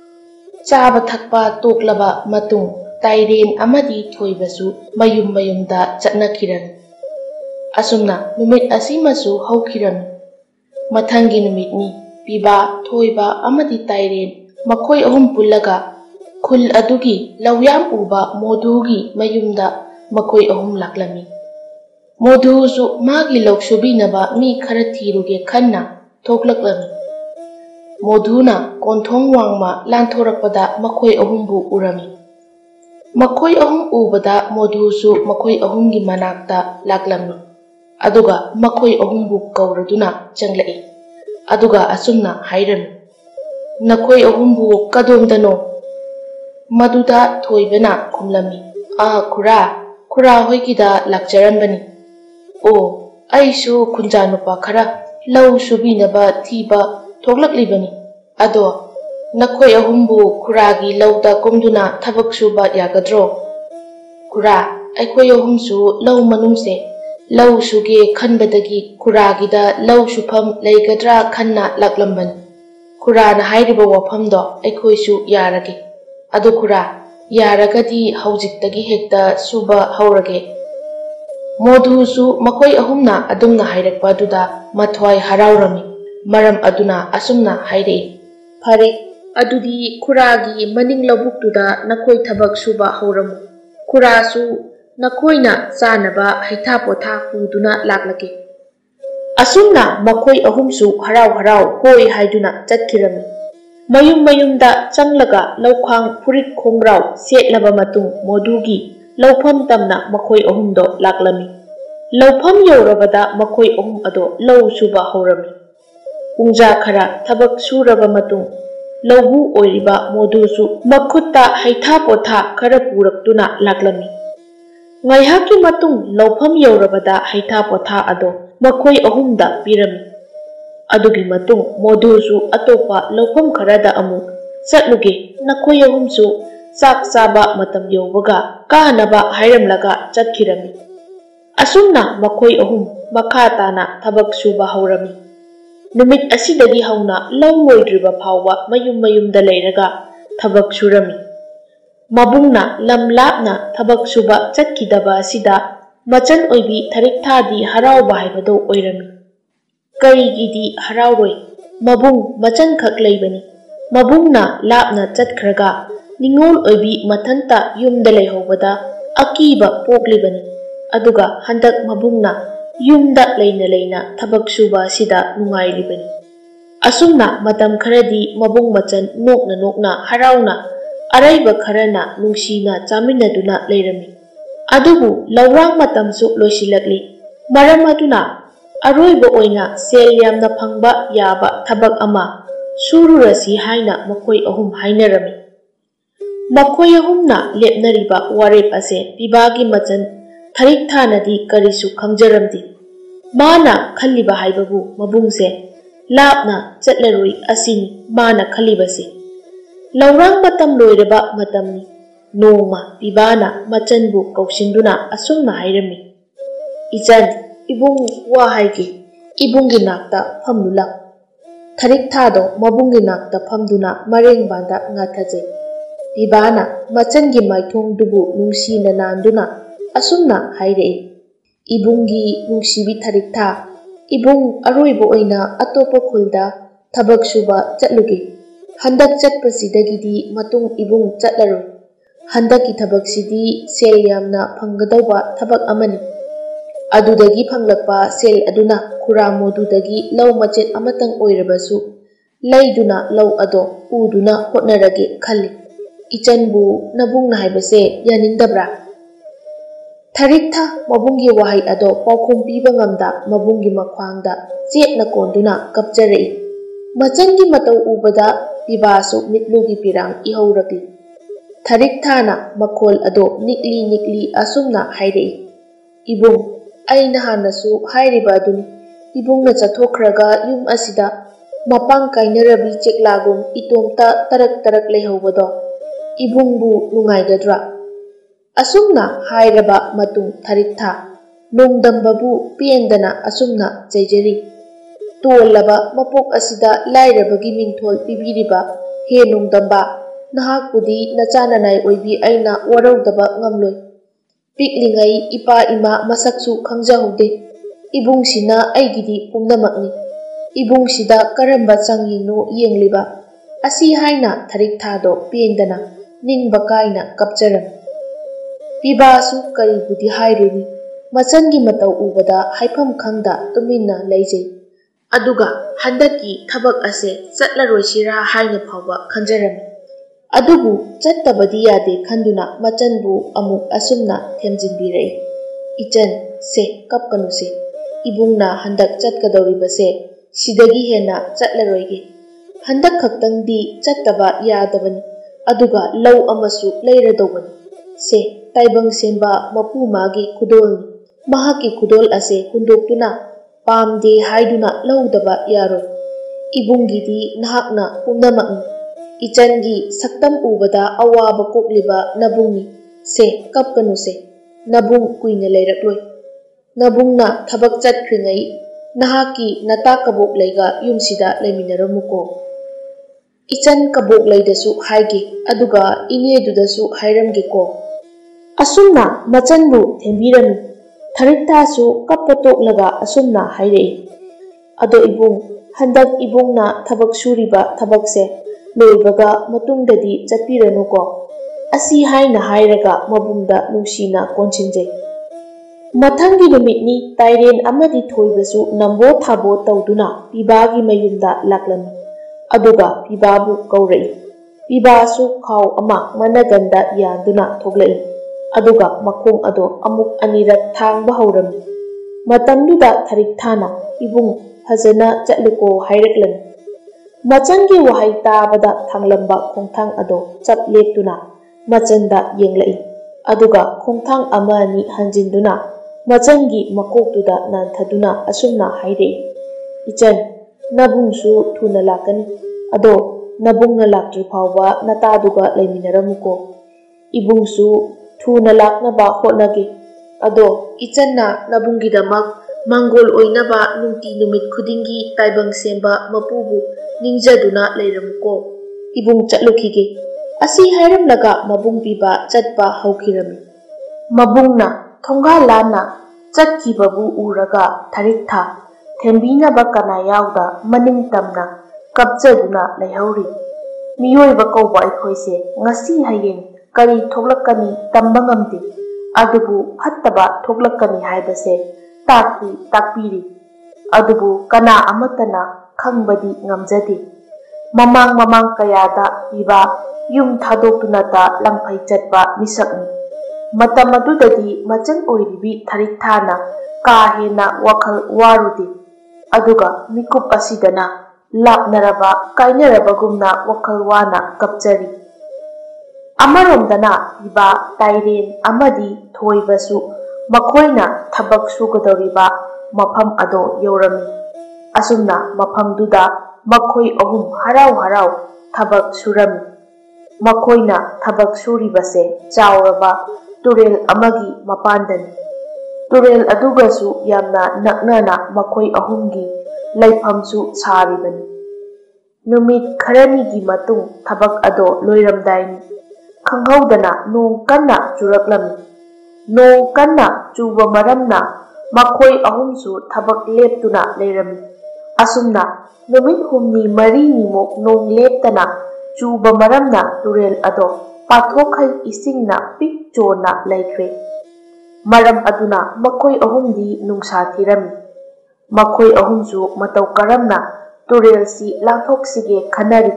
[SPEAKER 1] ꯆꯥꯕ ꯊꯛꯄ ꯇꯣꯛꯂꯕ ꯃꯇꯨꯡ ꯇꯥꯏꯔꯦꯟ ꯑꯃꯗꯤ ꯊꯣꯏꯕꯁꯨ ꯃꯌꯨꯝ ꯃꯌꯨꯝꯗ ꯆꯠꯅꯈꯤꯔꯝꯃꯤ꯫ ꯑꯁꯨꯝꯅ ꯅꯨꯃꯤꯠ ꯑꯁꯤꯃꯁꯨ ꯍꯧꯈꯤꯔꯝꯃꯤ꯫ ꯃꯊꯪꯒꯤ ꯅꯨꯃꯤꯠꯅꯤ ꯄꯤꯕꯥ, ꯊꯣꯏꯕ ꯑꯃꯗꯤ ꯇꯥꯏꯔꯦꯟ ꯃꯈꯣꯏ ꯑꯍꯨꯝ ꯄꯨꯜꯂꯒ ꯈꯨꯜ ꯑꯗꯨꯒꯤ ꯂꯧꯌꯥꯝ ꯎꯕ ꯃꯣꯙꯨꯒꯤ ꯃꯌꯨꯝꯗ ꯃꯈꯣꯏ ꯑꯍꯨꯝ ꯂꯥꯛꯂꯝꯃꯤ꯫ ꯃꯣꯙꯨꯁꯨ ꯃꯥꯒꯤ ꯂꯧ ꯁꯨꯕꯤꯅꯕ ꯃꯤ ꯈꯔ ꯊꯤꯔꯨꯒꯦ ꯈꯟꯅ ꯊꯣꯛꯂꯛꯂꯝꯃꯤ꯫ ꯃꯣꯙꯨꯅ ꯀꯣꯟꯊꯣꯡ ꯋꯥꯡꯃ ꯂꯥꯟꯊꯣꯔꯛꯄꯗ ꯃꯈꯣꯏ ꯑꯍꯨꯝꯕꯨ ꯎꯔꯝꯃꯤ꯫ ꯃꯈꯣꯏ ꯑꯍꯨꯝ ꯎꯕꯗ ꯃꯣꯙꯨꯁꯨ ꯃꯈꯣꯏ ꯑꯍꯨꯝꯒꯤ ꯃꯅꯥꯛꯇ ꯂꯥꯛꯂꯝꯃꯤ, ꯑꯗꯨꯒ ꯃꯈꯣꯏ ꯑꯍꯨꯝꯕꯨ ꯀꯧꯔꯗꯨꯅ ꯆꯪꯂꯛꯏ, ꯑꯗꯨꯒ ꯑꯁꯨꯝꯅ ꯍꯥꯏꯔꯝꯃꯤ, ꯅꯈꯣꯏ ꯑꯍꯨꯝꯕꯨ ꯀꯗꯣꯝꯗꯅꯣ? ꯃꯗꯨꯗ ꯊꯣꯏꯕꯅ ꯈꯨꯝꯂꯝꯃꯤ, ꯑꯥ ꯈꯨꯔꯥ, ꯈꯨꯔꯥ ꯍꯣꯏꯒꯤꯗ ꯂꯥꯛꯆꯔꯝꯕꯅꯤ꯫ ꯑꯣ, ꯑꯩꯁꯨ ꯈꯨꯟꯖꯥ ꯅꯨꯄꯥ ꯈꯔ ꯂꯧ ꯁꯨꯕꯤꯅꯕ ꯊꯤꯕ ꯊꯣꯛꯂꯛꯂꯤꯕꯅꯤ, ꯑꯗꯣ ꯅꯈꯣꯏ ꯑꯍꯨꯝꯕꯨ ꯈꯨꯔꯥꯒꯤ ꯂꯧꯗ ꯀꯨꯝꯗꯨꯅ ꯊꯕꯛ ꯁꯨꯕ ꯌꯥꯒꯗ꯭ꯔꯣ? ꯈꯨꯔꯥ, ꯑꯩꯈꯣꯏ ꯑꯍꯨꯝꯁꯨ ꯂꯧ ꯃꯅꯨꯡꯁꯦ ꯂꯧ ꯁꯨꯒꯦ ꯈꯟꯕꯗꯒꯤ ꯈꯨꯔꯥꯒꯤꯗ ꯂꯧ ꯁꯨꯐꯝ ꯂꯩꯒꯗ꯭ꯔꯥ ꯈꯟꯅ ꯂꯥꯛꯂꯝꯕꯅꯤ꯫ ꯈꯨꯔꯥꯅ ꯍꯥꯏꯔꯤꯕ ꯋꯥꯐꯝꯗꯣ ꯑꯩꯈꯣꯏꯁꯨ ꯌꯥꯔꯒꯦ, ꯑꯗꯣ ꯈꯨꯔꯥ, ꯌꯥꯔꯒꯗꯤ ꯍꯧꯖꯤꯛꯇꯒꯤ ꯍꯦꯛꯇ ꯁꯨꯕ ꯍꯧꯔꯒꯦ꯫ ꯃꯣꯙꯨꯁꯨ ꯃꯈꯣꯏ ꯑꯍꯨꯝꯅ ꯑꯗꯨꯝꯅ ꯍꯥꯏꯔꯛꯄ ꯑꯗꯨꯗ ꯃꯊ꯭ꯋꯥꯏ ꯍꯔꯥꯎꯔꯝꯃꯤ꯫ ꯃꯔꯝ ꯑꯗꯨꯅ ꯑꯁꯨꯝꯅ ꯍꯥꯏꯔꯛꯏ, ꯐꯔꯦ, ꯑꯗꯨꯗꯤ ꯈꯨꯔꯥꯒꯤ ꯃꯅꯤꯡ ꯂꯧꯕꯨꯛꯇꯨꯗ ꯅꯈꯣꯏ ꯊꯕꯛ ꯁꯨꯕ ꯍꯧꯔꯝꯃꯨ, ꯈꯨꯔꯥꯁꯨ ꯅꯈꯣꯏꯅ ꯆꯥꯅꯕ ꯍꯩꯊꯥ ꯄꯣꯊꯥ ꯄꯨꯗꯨꯅ ꯂꯥꯛꯂꯒꯦ꯫ ꯑꯁꯨꯝꯅ ꯃꯈꯣꯏ ꯑꯍꯨꯝꯁꯨ ꯍꯔꯥꯎ ꯍꯔꯥꯎ ꯍꯣꯏ ꯍꯥꯏꯗꯨꯅ ꯆꯠꯈꯤꯔꯝꯃꯤ꯫ ꯃꯌꯨꯝ ꯃꯌꯨꯝꯗ ꯆꯪꯂꯒ ꯂꯧꯈꯥꯡ ꯐꯨꯔꯤꯠ ꯈꯣꯡꯒ꯭ꯔꯥꯎ ꯁꯦꯠꯂꯕ ꯃꯇꯨꯡ ꯃꯣꯙꯨꯒꯤ ꯂꯧꯐꯝ ꯇꯝꯅ ꯃꯈꯣꯏ ꯑꯍꯨꯝꯗꯣ ꯂꯥꯛꯂꯝꯃꯤ꯫ ꯂꯧꯐꯝ ꯌꯧꯔꯕꯗ ꯃꯈꯣꯏ ꯑꯍꯨꯝ ꯑꯗꯣ ꯂꯧ ꯁꯨꯕ ꯍꯧꯔꯝꯃꯤ꯫ ꯄꯨꯡꯖꯥ ꯈꯔ ꯊꯕꯛ ꯁꯨꯔꯕ ꯃꯇꯨꯡ ꯂꯧꯕꯨ ꯑꯣꯏꯔꯤꯕ ꯃꯣꯙꯨꯁꯨ ꯃꯈꯨꯠꯇ ꯍꯩꯊꯥ ꯄꯣꯊꯥ ꯈꯔ ꯄꯨꯔꯛꯇꯨꯅ ꯂꯥꯛꯂꯝꯃꯤ꯫ ꯉꯥꯏꯍꯥꯛꯀꯤ ꯃꯇꯨꯡ ꯂꯧꯐꯝ ꯌꯧꯔꯕꯗ ꯍꯩꯊꯥ ꯄꯣꯊꯥ ꯑꯗꯣ ꯃꯈꯣꯏ ꯑꯍꯨꯝꯗ ꯄꯤꯔꯝꯃꯤ꯫ ꯑꯗꯨꯒꯤ ꯃꯇꯨꯡ ꯃꯣꯙꯨꯁꯨ ꯑꯇꯣꯞꯄ ꯂꯧꯐꯝ ꯈꯔꯗ ꯑꯃꯨꯛ ꯆꯠꯂꯨꯒꯦ, ꯅꯈꯣꯏ ꯑꯍꯨꯝꯁꯨ ꯆꯥꯛ ꯆꯥꯕ ꯃꯇꯝ ꯌꯧꯕꯒ ꯀꯥꯅꯕ ꯍꯥꯏꯔꯝꯂꯒ ꯆꯠꯈꯤꯔꯝꯃꯤ꯫ ꯑꯁꯨꯝꯅ ꯃꯈꯣꯏ ꯑꯍꯨꯝ ꯃꯈꯥ ꯇꯥꯅ ꯊꯕꯛ ꯁꯨꯕ ꯍꯧꯔꯝꯃꯤ꯫ ꯅꯨꯃꯤꯠ ꯑꯁꯤꯗꯒꯤ ꯍꯧꯅ ꯂꯧ ꯂꯣꯏꯗ꯭ꯔꯤꯕ ꯐꯥꯎꯕ ꯃꯌꯨꯝ ꯃꯌꯨꯝꯗ ꯂꯩꯔꯒ ꯊꯕꯛ ꯁꯨꯔꯝꯃꯤ꯫ ꯃꯕꯨꯡꯅ ꯂꯝ ꯂꯥꯞꯅ ꯊꯕꯛ ꯁꯨꯕ ꯆꯠꯈꯤꯗꯕ ꯑꯁꯤꯗ ꯃꯆꯟ ꯑꯣꯏꯕꯤ ꯊꯔꯤꯛꯊꯥꯗꯤ ꯍꯔꯥꯎꯕ ꯍꯥꯏꯕꯗꯣ ꯑꯣꯏꯔꯝꯃꯤ꯫ ꯀꯔꯤꯒꯤꯗꯤ ꯍꯔꯥꯎꯔꯣꯏ? ꯃꯕꯨꯡ ꯃꯆꯟꯈꯛ ꯂꯩꯕꯅꯤ꯫ ꯃꯕꯨꯡꯅ ꯂꯥꯞꯅ ꯆꯠꯈ꯭ꯔꯒ ꯅꯤꯡꯉꯣꯜ ꯑꯣꯏꯕꯤ ꯃꯊꯟꯇ ꯌꯨꯝꯗ ꯂꯩꯍꯧꯕꯗ ꯑꯀꯤꯕ ꯄꯣꯛꯂꯤꯕꯅꯤ ꯑꯗꯨꯒ ꯍꯟꯗꯛ ꯃꯕꯨꯡꯅ ꯌꯨꯝꯗ ꯂꯩꯅ ꯂꯩꯅ ꯊꯕꯛ ꯁꯨꯕ ꯑꯁꯤꯗ ꯅꯨꯡꯉꯥꯏꯔꯤꯕꯅꯤ꯫ ꯑꯁꯨꯝꯅ ꯃꯇꯝ ꯈꯔꯗꯤ ꯃꯕꯨꯡ ꯃꯆꯟ ꯅꯣꯛꯅ ꯅꯣꯛꯅ ꯍꯔꯥꯎꯅ ꯑꯔꯩꯕ ꯈꯔꯅ ꯅꯨꯡꯁꯤꯅ ꯆꯥꯃꯤꯟꯅꯗꯨꯅ ꯂꯩꯔꯝꯃꯤ꯫ ꯑꯗꯨꯕꯨ ꯂꯧꯔꯥꯡ ꯃꯇꯝꯁꯨ ꯂꯣꯏꯁꯤꯜꯂꯛꯂꯤ ꯃꯔꯝ ꯑꯗꯨꯅ ꯑꯔꯣꯏꯕ ꯑꯣꯏꯅ ꯁꯦꯜ ꯌꯥꯝꯅ ꯐꯪꯕ ꯌꯥꯕ ꯊꯕꯛ ꯑꯃ ꯁꯨꯔꯨꯔꯁꯤ ꯍꯥꯏꯅ ꯃꯈꯣꯏ ꯑꯍꯨꯝ ꯍꯥꯏꯅꯔꯝꯃꯤ꯫ ꯃꯈꯣꯏ ꯑꯍꯨꯝꯅ ꯂꯦꯞꯅꯔꯤꯕ ꯋꯥꯔꯦꯞ ꯑꯁꯦ ꯄꯤꯕꯥꯒꯤ ꯃꯆꯟ ꯊꯔꯤꯛꯊꯥꯅꯗꯤ ꯀꯔꯤꯁꯨ ꯈꯪꯖꯔꯝꯗꯦ꯫ ꯃꯥꯅ ꯈꯜꯂꯤꯕ ꯍꯥꯏꯕꯕꯨ ꯃꯕꯨꯡꯁꯦ ꯂꯥꯞꯅ ꯆꯠꯂꯔꯣꯏ ꯑꯁꯤꯅꯤ ꯃꯥꯅ ꯈꯜꯂꯤꯕꯁꯦ꯫ ꯂꯧꯔꯥꯡ ꯃꯇꯝ ꯂꯣꯏꯔꯕ ꯃꯇꯝꯅꯤ꯫ ꯅꯣꯡꯃ ꯄꯤꯕꯥꯅ ꯃꯆꯟꯕꯨ ꯀꯧꯁꯤꯟꯗꯨꯅ ꯑꯁꯨꯝꯅ ꯍꯥꯏꯔꯝꯃꯤ, "ꯏꯆꯟ, ꯏꯕꯨꯡ ꯋꯥ ꯍꯥꯏꯒꯦ, ꯏꯕꯨꯡꯒꯤ ꯅꯥꯛꯇ ꯐꯝꯂꯨ ꯂꯥꯎ꯫ ꯊꯔꯤꯛꯊꯥꯗꯣ ꯃꯕꯨꯡꯒꯤ ꯅꯥꯛꯇ ꯐꯝꯗꯨꯅ ꯃꯔꯦꯡꯕꯥꯟꯗ ꯉꯥꯊꯖꯩ꯫ ꯄꯤꯕꯥꯅ ꯃꯆꯟꯒꯤ ꯃꯥꯏꯊꯣꯡꯗꯨꯕꯨ ꯅꯨꯡꯁꯤꯅ ꯅꯥꯟꯗꯨꯅ ꯑꯁꯨꯝꯅ ꯍꯥꯏꯔꯛꯏ, "ꯏꯕꯨꯡꯒꯤ ꯅꯨꯡꯁꯤꯕꯤ ꯊꯔꯤꯛꯊꯥ, ꯏꯕꯨꯡ ꯑꯔꯣꯏꯕ ꯑꯣꯏꯅ ꯑꯇꯣꯞꯄ ꯈꯨꯜꯗ ꯊꯕꯛ ꯁꯨꯕ ꯆꯠꯂꯨꯒꯦ꯫ ꯍꯟꯗꯛ ꯆꯠꯄꯁꯤꯗꯒꯤꯗꯤ ꯃꯇꯨꯡ ꯏꯕꯨꯡ ꯆꯠꯂꯔꯣꯏ꯫ ꯍꯟꯗꯛꯀꯤ ꯊꯕꯛꯁꯤꯗꯤ ꯁꯦꯜ ꯌꯥꯝꯅ ꯐꯪꯒꯗꯧꯕ ꯊꯕꯛ ꯑꯃꯅꯤ꯫ ꯑꯗꯨꯗꯒꯤ ꯐꯪꯂꯛꯄ ꯁꯦꯜ ꯑꯗꯨꯅ ꯈꯨꯔꯥꯃꯣꯗꯨꯗꯒꯤ ꯂꯧ ꯃꯆꯦꯠ ꯑꯃꯇꯪ ꯑꯣꯏꯔꯕꯁꯨ ꯂꯩꯗꯨꯅ ꯂꯧ ꯑꯗꯣ ꯎꯗꯨꯅ ꯍꯣꯠꯅꯔꯒꯦ ꯈꯜꯂꯤ꯫ ꯏꯆꯟꯕꯨ ꯅꯕꯨꯡꯅ ꯍꯥꯏꯕꯁꯦ ꯌꯥꯅꯤꯡꯗꯕ꯭ꯔꯥ?" ꯊꯔꯤꯛꯊꯥ ꯃꯕꯨꯡꯒꯤ ꯋꯥꯍꯩ ꯑꯗꯣ ꯄꯥꯎꯈꯨꯝ ꯄꯤꯕ ꯉꯝꯗ ꯃꯕꯨꯡꯒꯤ ꯃꯈ꯭ꯋꯥꯡꯗ ꯆꯦꯠꯅ ꯀꯣꯟꯗꯨꯅ ꯀꯞꯆꯔꯛꯏ꯫ ꯃꯆꯟꯒꯤ ꯃꯇꯧ ꯎꯕꯗ ꯄꯤꯕꯥꯁꯨ ꯃꯤꯠꯂꯨꯒꯤ ꯄꯤꯔꯥꯡ ꯏꯍꯧꯔꯛꯂꯤ꯫ ꯊꯔꯤꯛꯊꯥꯅ ꯃꯈꯣꯜ ꯑꯗꯣ ꯅꯤꯛꯂꯤ ꯅꯤꯛꯂꯤ ꯑꯁꯨꯝꯅ ꯍꯥꯏꯔꯛꯏ, "ꯏꯕꯨꯡ, ꯑꯩ ꯅꯍꯥꯟꯅꯁꯨ ꯍꯥꯏꯔꯤꯕ ꯑꯗꯨꯅꯤ꯫ ꯏꯕꯨꯡꯅ ꯆꯠꯊꯣꯛꯈ꯭ꯔꯒ ꯌꯨꯝ ꯑꯁꯤꯗ ꯃꯄꯥꯡ ꯀꯥꯏꯅꯔꯕꯤ ꯆꯦꯛꯂꯥꯒꯨꯝ ꯏꯇꯣꯝꯇ ꯇꯔꯛ ꯇꯔꯛ ꯂꯩꯍꯧꯕꯗꯣ ꯏꯕꯨꯡꯕꯨ ꯅꯨꯡꯉꯥꯏꯒꯗ꯭ꯔꯥ?" ꯑꯁꯨꯝꯅ ꯍꯥꯏꯔꯕ ꯃꯇꯨꯡ ꯊꯔꯤꯛꯊꯥ ꯅꯣꯡꯗꯝꯕꯕꯨ ꯄꯦꯟꯗꯅ ꯑꯁꯨꯝꯅ ꯆꯩꯖꯔꯤ, "ꯇꯣꯜꯂꯕ ꯃꯄꯣꯛ ꯑꯁꯤꯗ ꯂꯥꯏꯔꯕꯒꯤ ꯃꯤꯡꯊꯣꯜ ꯄꯤꯕꯤꯔꯤꯕ ꯍꯦ ꯅꯣꯡꯗꯝꯕ, ꯅꯍꯥꯛꯄꯨꯗꯤ ꯅꯆꯥ ꯅꯅꯥꯏ ꯑꯣꯏꯕꯤ ꯑꯩꯅ ꯋꯥꯔꯧꯗꯕ ꯉꯝꯂꯣꯏ꯫ ꯄꯤꯛꯂꯤꯉꯩ ꯏꯄꯥ ꯏꯃꯥ ꯃꯁꯛꯁꯨ ꯈꯪꯖꯍꯧꯗꯦ꯫ ꯏꯕꯨꯡꯁꯤꯅ ꯑꯩꯒꯤꯗꯤ ꯄꯨꯝꯅꯃꯛꯅꯤ꯫ ꯏꯕꯨꯡꯁꯤꯗ ꯀꯔꯝꯕ ꯆꯥꯡꯌꯦꯡꯅꯣ ꯌꯦꯡꯂꯤꯕ?" ꯑꯁꯤ ꯍꯥꯏꯅ ꯊꯔꯤꯛꯊꯥꯗꯣ ꯄꯦꯟꯗꯅ ꯅꯤꯡꯕ ꯀꯥꯏꯅ ꯀꯞꯆꯔꯝꯃꯤ꯫ ꯄꯤꯕꯥꯁꯨ ꯀꯔꯤꯕꯨꯗꯤ ꯍꯥꯏꯔꯨꯅꯤ, ꯃꯆꯟꯒꯤ ꯃꯇꯧ ꯎꯕꯗ ꯍꯥꯏꯐꯝ ꯈꯪꯗ ꯇꯨꯃꯤꯟꯅ ꯂꯩꯖꯩ꯫ ꯑꯗꯨꯒ ꯍꯟꯗꯛꯀꯤ ꯊꯕꯛ ꯑꯁꯦ ꯆꯠꯂꯔꯣꯏꯁꯤꯔꯥ ꯍꯥꯏꯅ ꯐꯥꯎꯕ ꯈꯟꯖꯔꯝꯃꯤ꯫ ꯑꯗꯨꯕꯨ ꯆꯠꯇꯕꯗꯤ ꯌꯥꯗꯦ ꯈꯟꯗꯨꯅ ꯃꯆꯟꯕꯨ ꯑꯃꯨꯛ ꯑꯁꯨꯝꯅ ꯊꯦꯝꯖꯤꯟꯕꯤꯔꯛꯏ, "ꯏꯆꯟ, ꯁꯦ ꯀꯞꯀꯅꯨꯁꯦ, ꯏꯕꯨꯡꯅ ꯍꯟꯗꯛ ꯆꯠꯀꯗꯧꯔꯤꯕꯁꯦ ꯁꯤꯗꯒꯤ ꯍꯦꯟꯅ ꯆꯠꯂꯔꯣꯏꯒꯦ꯫ ꯍꯟꯗꯛ ꯈꯛꯇꯪꯗꯤ ꯆꯠꯇꯕ ꯌꯥꯗꯕꯅꯤ, ꯑꯗꯨꯒ ꯂꯧ ꯑꯃꯁꯨ ꯂꯩꯔꯗꯧꯕꯅꯤ꯫ ꯁꯦ ꯇꯥꯏꯕꯪ ꯁꯦꯝꯕ ꯃꯄꯨ ꯃꯥꯒꯤ ꯈꯨꯗꯣꯜꯅꯤ꯫ ꯃꯍꯥꯛꯀꯤ ꯈꯨꯗꯣꯜ ꯑꯁꯦ ꯍꯨꯟꯗꯣꯛꯇꯨꯅ ꯄꯥꯝꯗꯦ ꯍꯥꯏꯗꯨꯅ ꯂꯧꯗꯕ ꯌꯥꯔꯣꯏ꯫ ꯏꯕꯨꯡꯒꯤꯗꯤ ꯅꯍꯥꯛꯅ ꯄꯨꯝꯅꯃꯛꯅꯤ꯫ ꯏꯆꯟꯒꯤ ꯁꯛꯇꯝ ꯎꯕꯗ ꯑꯋꯥꯕ ꯀꯣꯛꯂꯤꯕ ꯅꯕꯨꯡꯅꯤ꯫ ꯁꯦ ꯀꯞꯀꯅꯨꯁꯦ, ꯅꯕꯨꯡ ꯀꯨꯏꯅ ꯂꯩꯔꯛꯂꯣꯏ꯫ ꯅꯕꯨꯡꯅ ꯊꯕꯛ ꯆꯠꯈ꯭ꯔꯤꯉꯩ ꯅꯍꯥꯛꯀꯤ ꯅꯇꯥ ꯀꯕꯣꯛꯂꯩꯒ ꯌꯨꯝꯁꯤꯗ ꯂꯩꯃꯤꯟꯅꯔꯝꯃꯨꯀꯣ꯫ ꯏꯆꯟ ꯀꯕꯣꯛꯂꯩꯗꯁꯨ ꯍꯥꯏꯒꯦ, ꯑꯗꯨꯒ ꯏꯅꯦꯗꯨꯗꯁꯨ ꯍꯥꯏꯔꯝꯒꯦꯀꯣ." ꯑꯁꯨꯝꯅ ꯃꯆꯟꯕꯨ ꯊꯦꯝꯕꯤꯔꯝꯃꯤ꯫ ꯊꯔꯤꯛꯊꯥꯁꯨ ꯀꯞꯄ ꯇꯣꯛꯂꯒ ꯑꯁꯨꯝꯅ ꯍꯥꯏꯔꯛꯏ, "ꯑꯗꯣ ꯏꯕꯨꯡ, ꯍꯟꯗꯛ ꯏꯕꯨꯡꯅ ꯊꯕꯛ ꯁꯨꯔꯤꯕ ꯊꯕꯛꯁꯦ ꯂꯣꯏꯕꯒ ꯃꯇꯨꯡꯗꯗꯤ ꯆꯠꯄꯤꯔꯅꯨꯀꯣ." ꯑꯁꯤ ꯍꯥꯏꯅ ꯍꯥꯏꯔꯒ ꯃꯕꯨꯡꯗ ꯅꯨꯡꯁꯤꯅ ꯀꯣꯟꯁꯤꯟꯖꯩ꯫ ꯃꯊꯪꯒꯤ ꯅꯨꯃꯤꯠꯅꯤ ꯇꯥꯏꯔꯦꯟ ꯑꯃꯗꯤ ꯊꯣꯏꯕꯁꯨ ꯅꯝꯕꯣ ꯊꯥꯕꯣ ꯇꯧꯗꯨꯅ ꯄꯤꯕꯥꯒꯤ ꯃꯌꯨꯝꯗ ꯂꯥꯛꯂꯝꯃꯤ꯫ ꯑꯗꯨꯒ ꯄꯤꯕꯥꯕꯨ ꯀꯧꯔꯛꯏ꯫ ꯄꯤꯕꯥꯁꯨ ꯈꯥꯎ ꯑꯃ ꯃꯅꯒꯟꯗ ꯌꯥꯟꯗꯨꯅ ꯊꯣꯛꯂꯛꯏ꯫ ꯑꯗꯨꯒ ꯃꯈꯣꯡ ꯑꯗꯣ ꯑꯃꯨꯛ ꯑꯅꯤꯔꯛ ꯊꯥꯡꯕ ꯍꯧꯔꯝꯃꯤ꯫ ꯃꯇꯝꯗꯨꯗ ꯊꯔꯤꯛꯊꯥꯅ, "ꯏꯕꯨꯡ, ꯐꯖꯅ ꯆꯠꯂꯨꯀꯣ" ꯍꯥꯏꯔꯛꯂꯝꯃꯤ꯫ ꯃꯆꯟꯒꯤ ꯋꯥꯍꯩ ꯇꯥꯕꯗ ꯊꯥꯡꯂꯝꯕ ꯈꯣꯡꯊꯥꯡ ꯑꯗꯣ ꯆꯞ ꯂꯦꯞꯇꯨꯅ ꯃꯆꯟꯗ ꯌꯦꯡꯂꯛꯏ꯫ ꯑꯗꯨꯒ ꯈꯣꯡꯊꯥꯡ ꯑꯃ ꯑꯅꯤ ꯍꯟꯖꯤꯟꯗꯨꯅ ꯃꯆꯟꯒꯤ ꯃꯀꯣꯛꯇꯨꯗ ꯅꯥꯟꯊꯗꯨꯅ ꯑꯁꯨꯝꯅ ꯍꯥꯏꯔꯛꯏ, "ꯏꯆꯟ, ꯅꯕꯨꯡꯁꯨ ꯊꯨꯅ ꯂꯥꯛꯀꯅꯤ꯫ ꯑꯗꯣ ꯅꯕꯨꯡꯅ ꯂꯥꯛꯇ꯭ꯔꯤ ꯐꯥꯎꯕ ꯅꯇꯥꯗꯨꯒ ꯂꯩꯃꯤꯟꯅꯔꯝꯃꯨꯀꯣ꯫ ꯏꯕꯨꯡꯁꯨ ꯊꯨꯅ ꯂꯥꯛꯅꯕ ꯍꯣꯠꯅꯒꯦ꯫ ꯑꯗꯣ ꯏꯆꯟꯅ ꯅꯕꯨꯡꯒꯤꯗꯃꯛ ꯃꯥꯡꯒꯣꯜ ꯑꯣꯏꯅꯕ ꯅꯨꯡꯇꯤ ꯅꯨꯃꯤꯠ ꯈꯨꯗꯤꯡꯒꯤ ꯇꯥꯏꯕꯪ ꯁꯦꯝꯕ ꯃꯄꯨꯕꯨ ꯅꯤꯡꯖꯗꯨꯅ ꯂꯩꯔꯝꯃꯨꯀꯣ꯫ ꯏꯕꯨꯡ ꯆꯠꯂꯨꯈꯤꯒꯦ." ꯑꯁꯤ ꯍꯥꯏꯔꯝꯂꯒ ꯃꯕꯨꯡ ꯄꯤꯕ ꯆꯠꯄ ꯍꯧꯈꯤꯔꯝꯃꯤ꯫ ꯃꯕꯨꯡꯅ ꯊꯣꯡꯒꯥꯜ ꯂꯥꯟꯅ ꯆꯠꯈꯤꯕꯕꯨ ꯎꯔꯒ ꯊꯔꯤꯛꯊꯥ ꯊꯦꯝꯕꯤꯅꯕ ꯀꯅꯥ ꯌꯥꯎꯗ ꯃꯅꯤꯡ ꯇꯝꯅ ꯀꯞꯆꯗꯨꯅ ꯂꯩꯍꯧꯔꯤ꯫ ꯃꯤꯑꯣꯏꯕ ꯀꯧꯕ ꯑꯩꯈꯣꯏꯁꯦ ꯉꯁꯤ ꯍꯌꯦꯡ ꯀꯔꯤ ꯊꯣꯛꯂꯛꯀꯅꯤ ꯇꯝꯕ ꯉꯝꯗꯦ꯫ ꯑꯗꯨꯕꯨ ꯐꯠꯇꯕ ꯊꯣꯛꯂꯛꯀꯅꯤ ꯍꯥꯏꯕꯁꯦ ꯇꯥꯛꯇꯤ ꯇꯥꯛꯄꯤꯔꯤ ꯑꯗꯨꯕꯨ ꯀꯅꯥ ꯑꯃꯠꯇꯅ ꯈꯪꯕꯗꯤ ꯉꯝꯖꯗꯦ ꯃꯃꯥꯡ ꯃꯃꯥꯡ ꯀꯌꯥꯗ ꯄꯤꯕꯥ ꯌꯨꯝ ꯊꯥꯗꯣꯛꯇꯨꯅꯇ ꯂꯪꯐꯩ ꯆꯠꯄ ꯃꯤꯁꯛꯅꯤ ꯃꯇꯝ ꯑꯗꯨꯗꯗꯤ ꯃꯆꯟ ꯑꯣꯏꯔꯤꯕꯤ ꯊꯥꯔꯤꯛꯊꯥꯅ ꯀꯥ ꯍꯦꯟꯅ ꯋꯥꯈꯜ ꯋꯥꯔꯨꯗꯦ ꯑꯗꯨꯒ ꯃꯤꯀꯨꯞ ꯑꯁꯤꯗꯅ ꯂꯥꯞꯅꯔꯕ ꯀꯥꯏꯅꯔꯕꯒꯨꯝꯅ ꯋꯥꯈꯜ ꯋꯥꯅ ꯀꯞꯆꯔꯤ ꯑꯃꯔꯣꯝꯗꯅ ꯄꯤꯕꯥ ꯇꯥꯏꯔꯦꯟ ꯑꯃꯗꯤ ꯊꯣꯏꯕꯁꯨ ꯃꯈꯣꯏꯅ ꯊꯕꯛ ꯁꯨꯒꯗꯧꯔꯤꯕ ꯃꯐꯝ ꯑꯗꯣ ꯌꯧꯔꯝꯃꯤ ꯑꯁꯨꯝꯅ ꯃꯐꯝꯗꯨꯗ ꯃꯈꯣꯏ ꯑꯍꯨꯝ ꯍꯔꯥꯎ ꯍꯔꯥꯎ ꯊꯕꯛ ꯁꯨꯔꯝꯃꯤ ꯃꯈꯣꯏꯅ ꯊꯕꯛ ꯁꯨꯔꯤꯕꯁꯦ ꯆꯥꯎꯔꯕ ꯇꯨꯔꯦꯜ ꯑꯃꯒꯤ ꯃꯄꯥꯟꯗꯅꯤ ꯇꯨꯔꯦꯜ ꯑꯗꯨꯒꯁꯨ ꯌꯥꯝꯅ ꯅꯛꯅꯅ ꯃꯈꯣꯏ ꯑꯍꯨꯝꯒꯤ ꯂꯩꯐꯝꯁꯨ ꯁꯥꯔꯤꯕꯅꯤ ꯅꯨꯃꯤꯠ ꯈꯔꯅꯤꯒꯤ ꯃꯇꯨꯡ ꯊꯕꯛ ꯑꯗꯣ ꯂꯣꯏꯔꯝꯗꯥꯏꯅꯤ ꯈꯪꯍꯧꯗꯅ ꯅꯣꯡ ꯀꯟꯅ ꯆꯨꯔꯛꯂꯝꯃꯤ ꯅꯣꯡ ꯀꯟꯅ ꯆꯨꯕ ꯃꯔꯝꯅ ꯃꯈꯣꯏ ꯑꯍꯨꯝꯁꯨ ꯊꯕꯛ ꯂꯦꯞꯇꯨꯅ ꯂꯩꯔꯝꯃꯤ ꯑꯁꯨꯝꯅ ꯅꯨꯃꯤꯠ ꯍꯨꯝꯅꯤ ꯃꯔꯤꯅꯤꯃꯨꯛ ꯅꯣꯡ ꯂꯦꯞꯇꯅ ꯆꯨꯕ ꯃꯔꯝꯅ ꯇꯨꯔꯦꯜ ꯑꯗꯣ ꯄꯥꯊꯣꯛꯈꯩ ꯏꯁꯤꯡꯅ ꯄꯤꯛ ꯆꯣꯟꯅ ꯂꯩꯈ꯭ꯔꯦ ꯃꯔꯝ ꯑꯗꯨꯅ ꯃꯈꯣꯏ ꯑꯍꯨꯝꯗꯤ ꯅꯨꯡꯁꯥ ꯊꯤꯔꯝꯃꯤ ꯃꯈꯣꯏ ꯑꯍꯨꯝꯁꯨ ꯃꯇꯧ ꯀꯔꯝꯅ ꯇꯨꯔꯦꯜꯁꯤ ꯂꯥꯟꯊꯣꯛꯁꯤꯒꯦ ꯈꯟꯅꯔꯤ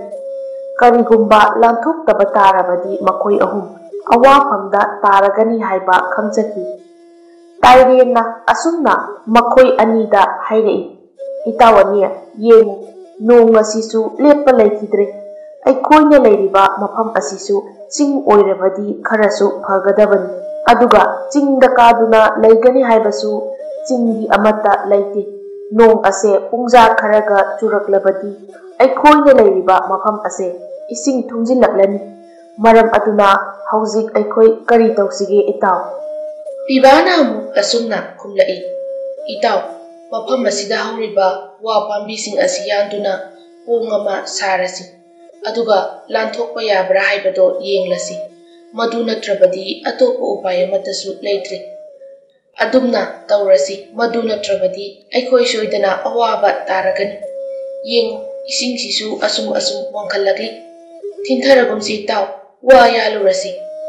[SPEAKER 1] ꯀꯔꯤꯒꯨꯝꯕ ꯂꯥꯟꯊꯣꯛꯇꯕ ꯇꯥꯔꯕꯗꯤ ꯃꯈꯣꯏ ꯑꯍꯨꯝ ꯑꯋꯥꯐꯝꯗ ꯇꯥꯔꯒꯅꯤ ꯍꯥꯏꯕ ꯈꯪꯖꯈꯤ ꯇꯥꯏꯔꯦꯟꯅ ꯑꯁꯨꯝꯅ ꯃꯈꯣꯏ ꯑꯅꯤꯗ ꯍꯥꯏꯔꯛꯏ ꯏꯇꯥꯎ ꯑꯅꯤ ꯌꯦꯡꯉꯨ ꯅꯣꯡ ꯑꯁꯤꯁꯨ ꯂꯦꯞꯄ ꯂꯩꯈꯤꯗ꯭ꯔꯦ ꯑꯩꯈꯣꯏꯅ ꯂꯩꯔꯤꯕ ꯃꯐꯝ ꯑꯁꯤꯁꯨ ꯆꯤꯡ ꯑꯣꯏꯔꯕꯗꯤ ꯈꯔꯁꯨ ꯐꯒꯗꯕꯅꯤ ꯑꯗꯨꯒ ꯆꯤꯡꯗ ꯀꯥꯗꯨꯅ ꯂꯩꯒꯅꯤ ꯍꯥꯏꯕꯁꯨ ꯆꯤꯡꯗꯤ ꯑꯃꯠꯇ ꯂꯩꯇꯦ ꯅꯣꯡ ꯑꯁꯦ ꯄꯨꯡꯖꯥ ꯈꯔꯒ ꯆꯨꯔꯛꯂꯕꯗꯤ ꯑꯩꯈꯣꯏꯅ ꯂꯩꯔꯤꯕ ꯃꯐꯝ ꯑꯁꯦ ꯏꯁꯤꯡ ꯊꯨꯝꯖꯤꯜꯂꯛꯂꯅꯤ ꯃꯔꯝ ꯑꯗꯨꯅ ꯍꯧꯖꯤꯛ ꯑꯩꯈꯣꯏ ꯀꯔꯤ ꯇꯧꯁꯤꯒꯦ ꯏꯇꯥꯎ ꯄꯤꯕꯥꯅ ꯑꯃꯨꯛ ꯑꯁꯨꯝꯅ ꯈꯨꯝꯂꯛꯏ ꯏꯇꯥꯎ ꯃꯐꯝ ꯑꯁꯤꯗ ꯍꯧꯔꯤꯕ ꯋꯥ ꯄꯥꯝꯕꯤꯁꯤꯡ ꯑꯁꯤ ꯌꯥꯟꯗꯨꯅ ꯄꯣꯡ ꯑꯃ ꯁꯥꯔꯁꯤ ꯑꯗꯨꯒ ꯂꯥꯟꯊꯣꯛꯄ ꯌꯥꯕ꯭ꯔꯥ ꯍꯥꯏꯕꯗꯣ ꯌꯦꯡꯂꯁꯤ ꯃꯗꯨ ꯅꯠꯇ꯭ꯔꯕꯗꯤ ꯑꯇꯣꯞꯄ ꯎꯄꯥꯏ ꯑꯃꯠꯇꯁꯨ ꯂꯩꯇ꯭ꯔꯦ ꯑꯗꯨꯝꯅ ꯇꯧꯔꯁꯤ ꯃꯗꯨ ꯅꯠꯇ꯭ꯔꯕꯗꯤ ꯑꯩꯈꯣꯏ ꯁꯣꯏꯗꯅ ꯑꯋꯥꯕ ꯇꯥꯔꯒꯅꯤ ꯌꯦꯡꯉꯨ ꯏꯁꯤꯡꯁꯤꯁꯨ ꯑꯁꯨꯝ ꯑꯁꯨꯝ ꯋꯥꯡꯈꯠꯂꯛꯂꯤ ꯊꯤꯟꯊꯔꯒꯨꯝꯁꯤ ꯏꯇꯥꯎ ꯋꯥ ꯌꯥꯜꯂꯨꯔꯁꯤ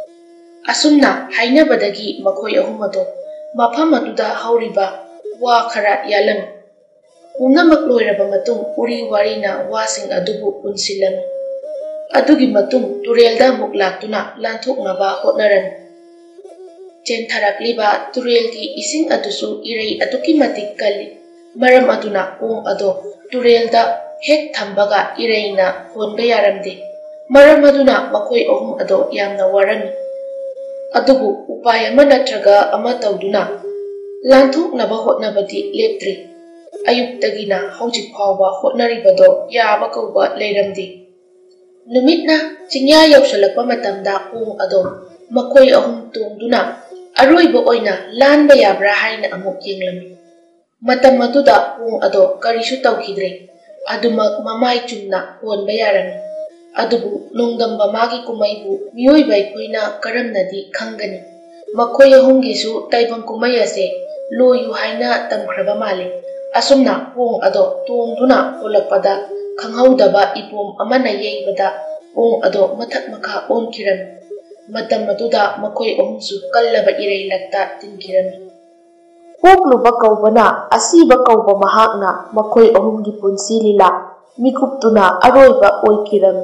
[SPEAKER 1] ꯑꯁꯨꯝꯅ ꯍꯥꯏꯅꯕꯗꯒꯤ ꯃꯈꯣꯏ ꯑꯍꯨꯝ ꯑꯗꯣ ꯃꯐꯝ ꯑꯗꯨꯗ ꯍꯧꯔꯤꯕ ꯋꯥ ꯈꯔ ꯌꯥꯜꯂꯝꯃꯤ ꯄꯨꯝꯅꯃꯛ ꯂꯣꯏꯔꯕ ꯃꯇꯨꯡ ꯎꯔꯤ ꯋꯥꯔꯤꯅ ꯋꯥꯁꯤꯡ ꯑꯗꯨꯕꯨ ꯄꯨꯟꯁꯤꯜꯂꯝꯃꯤ ꯑꯗꯨꯒꯤ ꯃꯇꯨꯡ ꯇꯨꯔꯦꯜꯗ ꯑꯃꯨꯛ ꯂꯥꯛꯇꯨꯅ ꯂꯥꯟꯊꯣꯛꯅꯕ ꯍꯣꯠꯅꯔꯝꯃꯤ ꯆꯦꯟꯊꯔꯛꯂꯤꯕ ꯇꯨꯔꯦꯜꯒꯤ ꯏꯁꯤꯡ ꯑꯗꯨꯁꯨ ꯏꯔꯩ ꯑꯗꯨꯛꯀꯤ ꯃꯇꯤꯛ ꯀꯜꯂꯤ ꯃꯔꯝ ꯑꯗꯨꯅ ꯄꯣꯡ ꯑꯗꯣ ꯇꯨꯔꯦꯜꯗ ꯍꯦꯛ ꯊꯝꯕꯒ ꯏꯔꯩꯅ ꯍꯣꯟꯕ ꯌꯥꯔꯝꯗꯦ ꯃꯔꯝ ꯑꯗꯨꯅ ꯃꯈꯣꯏ ꯑꯍꯨꯝ ꯑꯗꯣ ꯌꯥꯝꯅ ꯋꯥꯔꯝꯃꯤ ꯑꯗꯨꯕꯨ ꯎꯄꯥꯏ ꯑꯃ ꯅꯠꯇ꯭ꯔꯒ ꯑꯃ ꯇꯧꯗꯨꯅ ꯂꯥꯟꯊꯣꯛꯅꯕ ꯍꯣꯠꯅꯕꯗꯤ ꯂꯦꯞꯇ꯭ꯔꯤ ꯑꯌꯨꯛꯇꯒꯤꯅ ꯍꯧꯖꯤꯛ ꯐꯥꯎꯕ ꯍꯣꯠꯅꯔꯤꯕꯗꯣ ꯌꯥꯕ ꯀꯧꯕ ꯂꯩꯔꯝꯗꯦ ꯅꯨꯃꯤꯠꯅ ꯆꯤꯡꯌꯥ ꯌꯧꯁꯜꯂꯛꯄ ꯃꯇꯝꯗ ꯄꯣꯡ ꯑꯗꯣ ꯃꯈꯣꯏ ꯑꯍꯨꯝ ꯇꯣꯡꯗꯨꯅ ꯑꯔꯣꯏꯕ ꯑꯣꯏꯅ ꯂꯥꯟꯕ ꯌꯥꯕ꯭ꯔꯥ ꯍꯥꯏꯅ ꯑꯃꯨꯛ ꯌꯦꯡꯂꯝꯃꯤ ꯃꯇꯝ ꯑꯗꯨꯗ ꯄꯣꯡ ꯑꯗꯣ ꯀꯔꯤꯁꯨ ꯇꯧꯈꯤꯗ꯭ꯔꯦ ꯑꯗꯨꯃꯛ ꯃꯃꯥꯏ ꯆꯨꯝꯅ ꯍꯣꯟꯕ ꯌꯥꯔꯝꯃꯤ ꯑꯗꯨꯕꯨ ꯅꯣꯡꯗꯝꯕ ꯃꯥꯒꯤ ꯀꯨꯝꯃꯩꯕꯨ ꯃꯤꯑꯣꯏꯕ ꯑꯩꯈꯣꯏꯅ ꯀꯔꯝꯅꯗꯤ ꯈꯪꯒꯅꯤ ꯃꯈꯣꯏ ꯑꯍꯨꯝꯒꯤꯁꯨ ꯇꯥꯏꯕꯪ ꯀꯨꯝꯃꯩ ꯑꯁꯦ ꯂꯣꯏꯌꯨ ꯍꯥꯏꯅ ꯇꯝꯈ꯭ꯔꯕ ꯃꯥꯜꯂꯤ ꯑꯁꯨꯝꯅ ꯄꯣꯡ ꯑꯗꯣ ꯇꯣꯡꯗꯨꯅ ꯍꯣꯜꯂꯛꯄꯗ ꯈꯪꯍꯧꯗꯕ ꯏꯄꯣꯝ ꯑꯃꯅ ꯌꯩꯕꯗ ꯄꯣꯡ ꯑꯗꯣ ꯃꯊꯛ ꯃꯈꯥ ꯑꯣꯟꯈꯤꯔꯝꯃꯤ ꯃꯇꯝ ꯑꯗꯨꯗ ꯃꯈꯣꯏ ꯑꯍꯨꯝꯁꯨ ꯀꯜꯂꯕ ꯏꯔꯩꯂꯛꯇ ꯇꯤꯟꯈꯤꯔꯝꯃꯤ ꯄꯣꯛꯂꯨꯕ ꯀꯧꯕꯅ ꯑꯁꯤꯕ ꯀꯧꯕ ꯃꯍꯥꯛꯅ ꯃꯈꯣꯏ ꯑꯍꯨꯝꯒꯤ ꯄꯨꯟꯁꯤ ꯂꯤꯂꯥ ꯃꯤꯀꯨꯞꯇꯨꯅ ꯑꯔꯣꯏꯕ ꯑꯣꯏꯈꯤꯔꯝꯃꯤ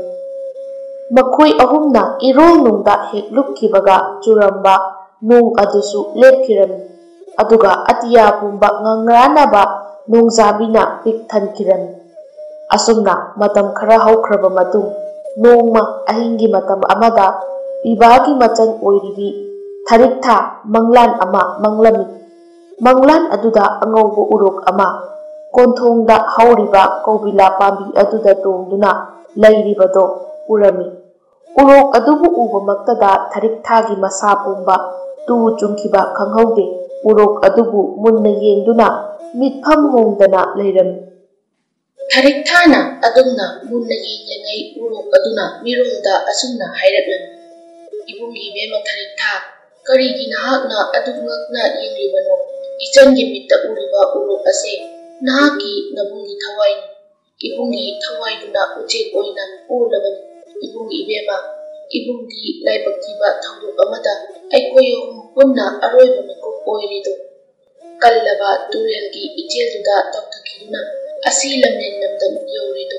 [SPEAKER 1] ꯃꯈꯣꯏ ꯑꯍꯨꯝꯅ ꯏꯔꯣꯜꯅꯨꯡꯗ ꯍꯦꯛ ꯂꯨꯞꯈꯤꯕꯒ ꯆꯨꯔꯝꯕ ꯅꯣꯡ ꯑꯗꯨꯁꯨ ꯂꯦꯞꯈꯤꯔꯝꯃꯤ ꯑꯗꯨꯒ ꯑꯇꯤꯌꯥ ꯄꯨꯝꯕ ꯉꯪꯔꯥꯅꯕ ꯅꯣꯡꯖꯥꯕꯤꯅ ꯄꯤꯛ ꯊꯟꯈꯤꯔꯝꯃꯤ ꯑꯁꯨꯝꯅ ꯃꯇꯝ ꯈꯔ ꯍꯧꯈ꯭ꯔꯕ ꯃꯇꯨꯡ ꯅꯣꯡꯃ ꯑꯍꯤꯡꯒꯤ ꯃꯇꯝ ꯑꯃꯗ ꯄꯤꯕꯥꯒꯤ ꯃꯆꯟ ꯑꯣꯏꯔꯤꯕꯤ ꯊꯥꯔꯤꯛꯊꯥ ꯃꯪꯂꯥꯟ ꯑꯃ ꯃꯪꯂꯝꯃꯤ ꯃꯪꯂꯥꯟ ꯑꯗꯨꯗ ꯑꯉꯧꯕ ꯎꯔꯣꯛ ꯑꯃ ꯀꯣꯟꯊꯣꯡꯗ ꯍꯧꯔꯤꯕ ꯀꯧꯕꯤꯂꯥ ꯄꯥꯝꯕꯤ ꯑꯗꯨꯗ ꯇꯣꯡꯗꯨꯅ ꯂꯩꯔꯤꯕꯗꯣ ꯎꯔꯝꯃꯤ ꯎꯔꯣꯛ ꯑꯗꯨꯕꯨ ꯎꯕꯃꯛꯇꯗ ꯊꯥꯔꯤꯛꯊꯥꯒꯤ ꯃꯁꯥ ꯄꯨꯝꯕ ꯇꯨ ꯆꯨꯡꯈꯤꯕ ꯈꯪꯍꯧꯗꯦ ꯎꯔꯣꯛ ꯑꯗꯨꯕꯨ ꯃꯨꯟꯅ ꯌꯦꯡꯗꯨꯅ ꯃꯤꯠꯐꯝ ꯍꯣꯡꯗꯅ ꯂꯩꯔꯝꯃꯤ ꯊꯥꯔꯤꯛꯊꯥꯅ ꯑꯗꯨꯝꯅ ꯃꯨꯟꯅ ꯌꯦꯡꯂꯤꯉꯩ ꯎꯔꯣꯛ ꯑꯗꯨꯅ ꯃꯤꯔꯣꯜꯗ ꯑꯁꯨꯝꯅ ꯍꯥꯏꯔꯛꯂꯝꯃꯤ ꯏꯕꯨꯡꯒꯤ ꯏꯕꯦꯝꯃ ꯊꯥꯔꯤꯛꯊꯥ ꯀꯔꯤꯒꯤ ꯅꯍꯥꯛꯅ ꯑꯗꯨꯛ ꯉꯛꯅ ꯌꯦꯡꯂꯤꯕꯅꯣ ꯏꯆꯟꯒꯤ ꯃꯤꯠꯇ ꯎꯔꯤꯕ ꯎꯔꯣꯛ ꯑꯁꯦ ꯅꯍꯥꯛꯀꯤ ꯅꯕꯨꯡꯒꯤ ꯊꯋꯥꯏꯅꯤ ꯏꯕꯨꯡꯒꯤ ꯊꯋꯥꯏꯗꯨꯅ ꯎꯆꯦꯛ ꯑꯣꯏꯅ ꯑꯣꯜꯂꯕꯅꯤ ꯏꯕꯨꯡꯒꯤ ꯏꯕꯦꯝꯃ ꯏꯕꯨꯡꯒꯤ ꯂꯥꯏꯕꯛ ꯊꯤꯕ ꯊꯧꯗꯣꯛ ꯑꯃꯗ ꯑꯩꯈꯣꯏ ꯑꯍꯨꯝ ꯄꯨꯟꯅ ꯑꯔꯣꯏꯕ ꯃꯤꯀꯨꯞ ꯑꯣꯏꯔꯤꯗꯣ ꯀꯜꯂꯕ ꯇꯨꯔꯦꯜꯒꯤ ꯏꯆꯦꯜꯗꯨꯗ ꯇꯧꯊꯈꯤꯗꯨꯅ ꯑꯁꯤ ꯂꯝꯂꯦꯟ ꯂꯝꯗꯝ ꯌꯧꯔꯤꯗꯣ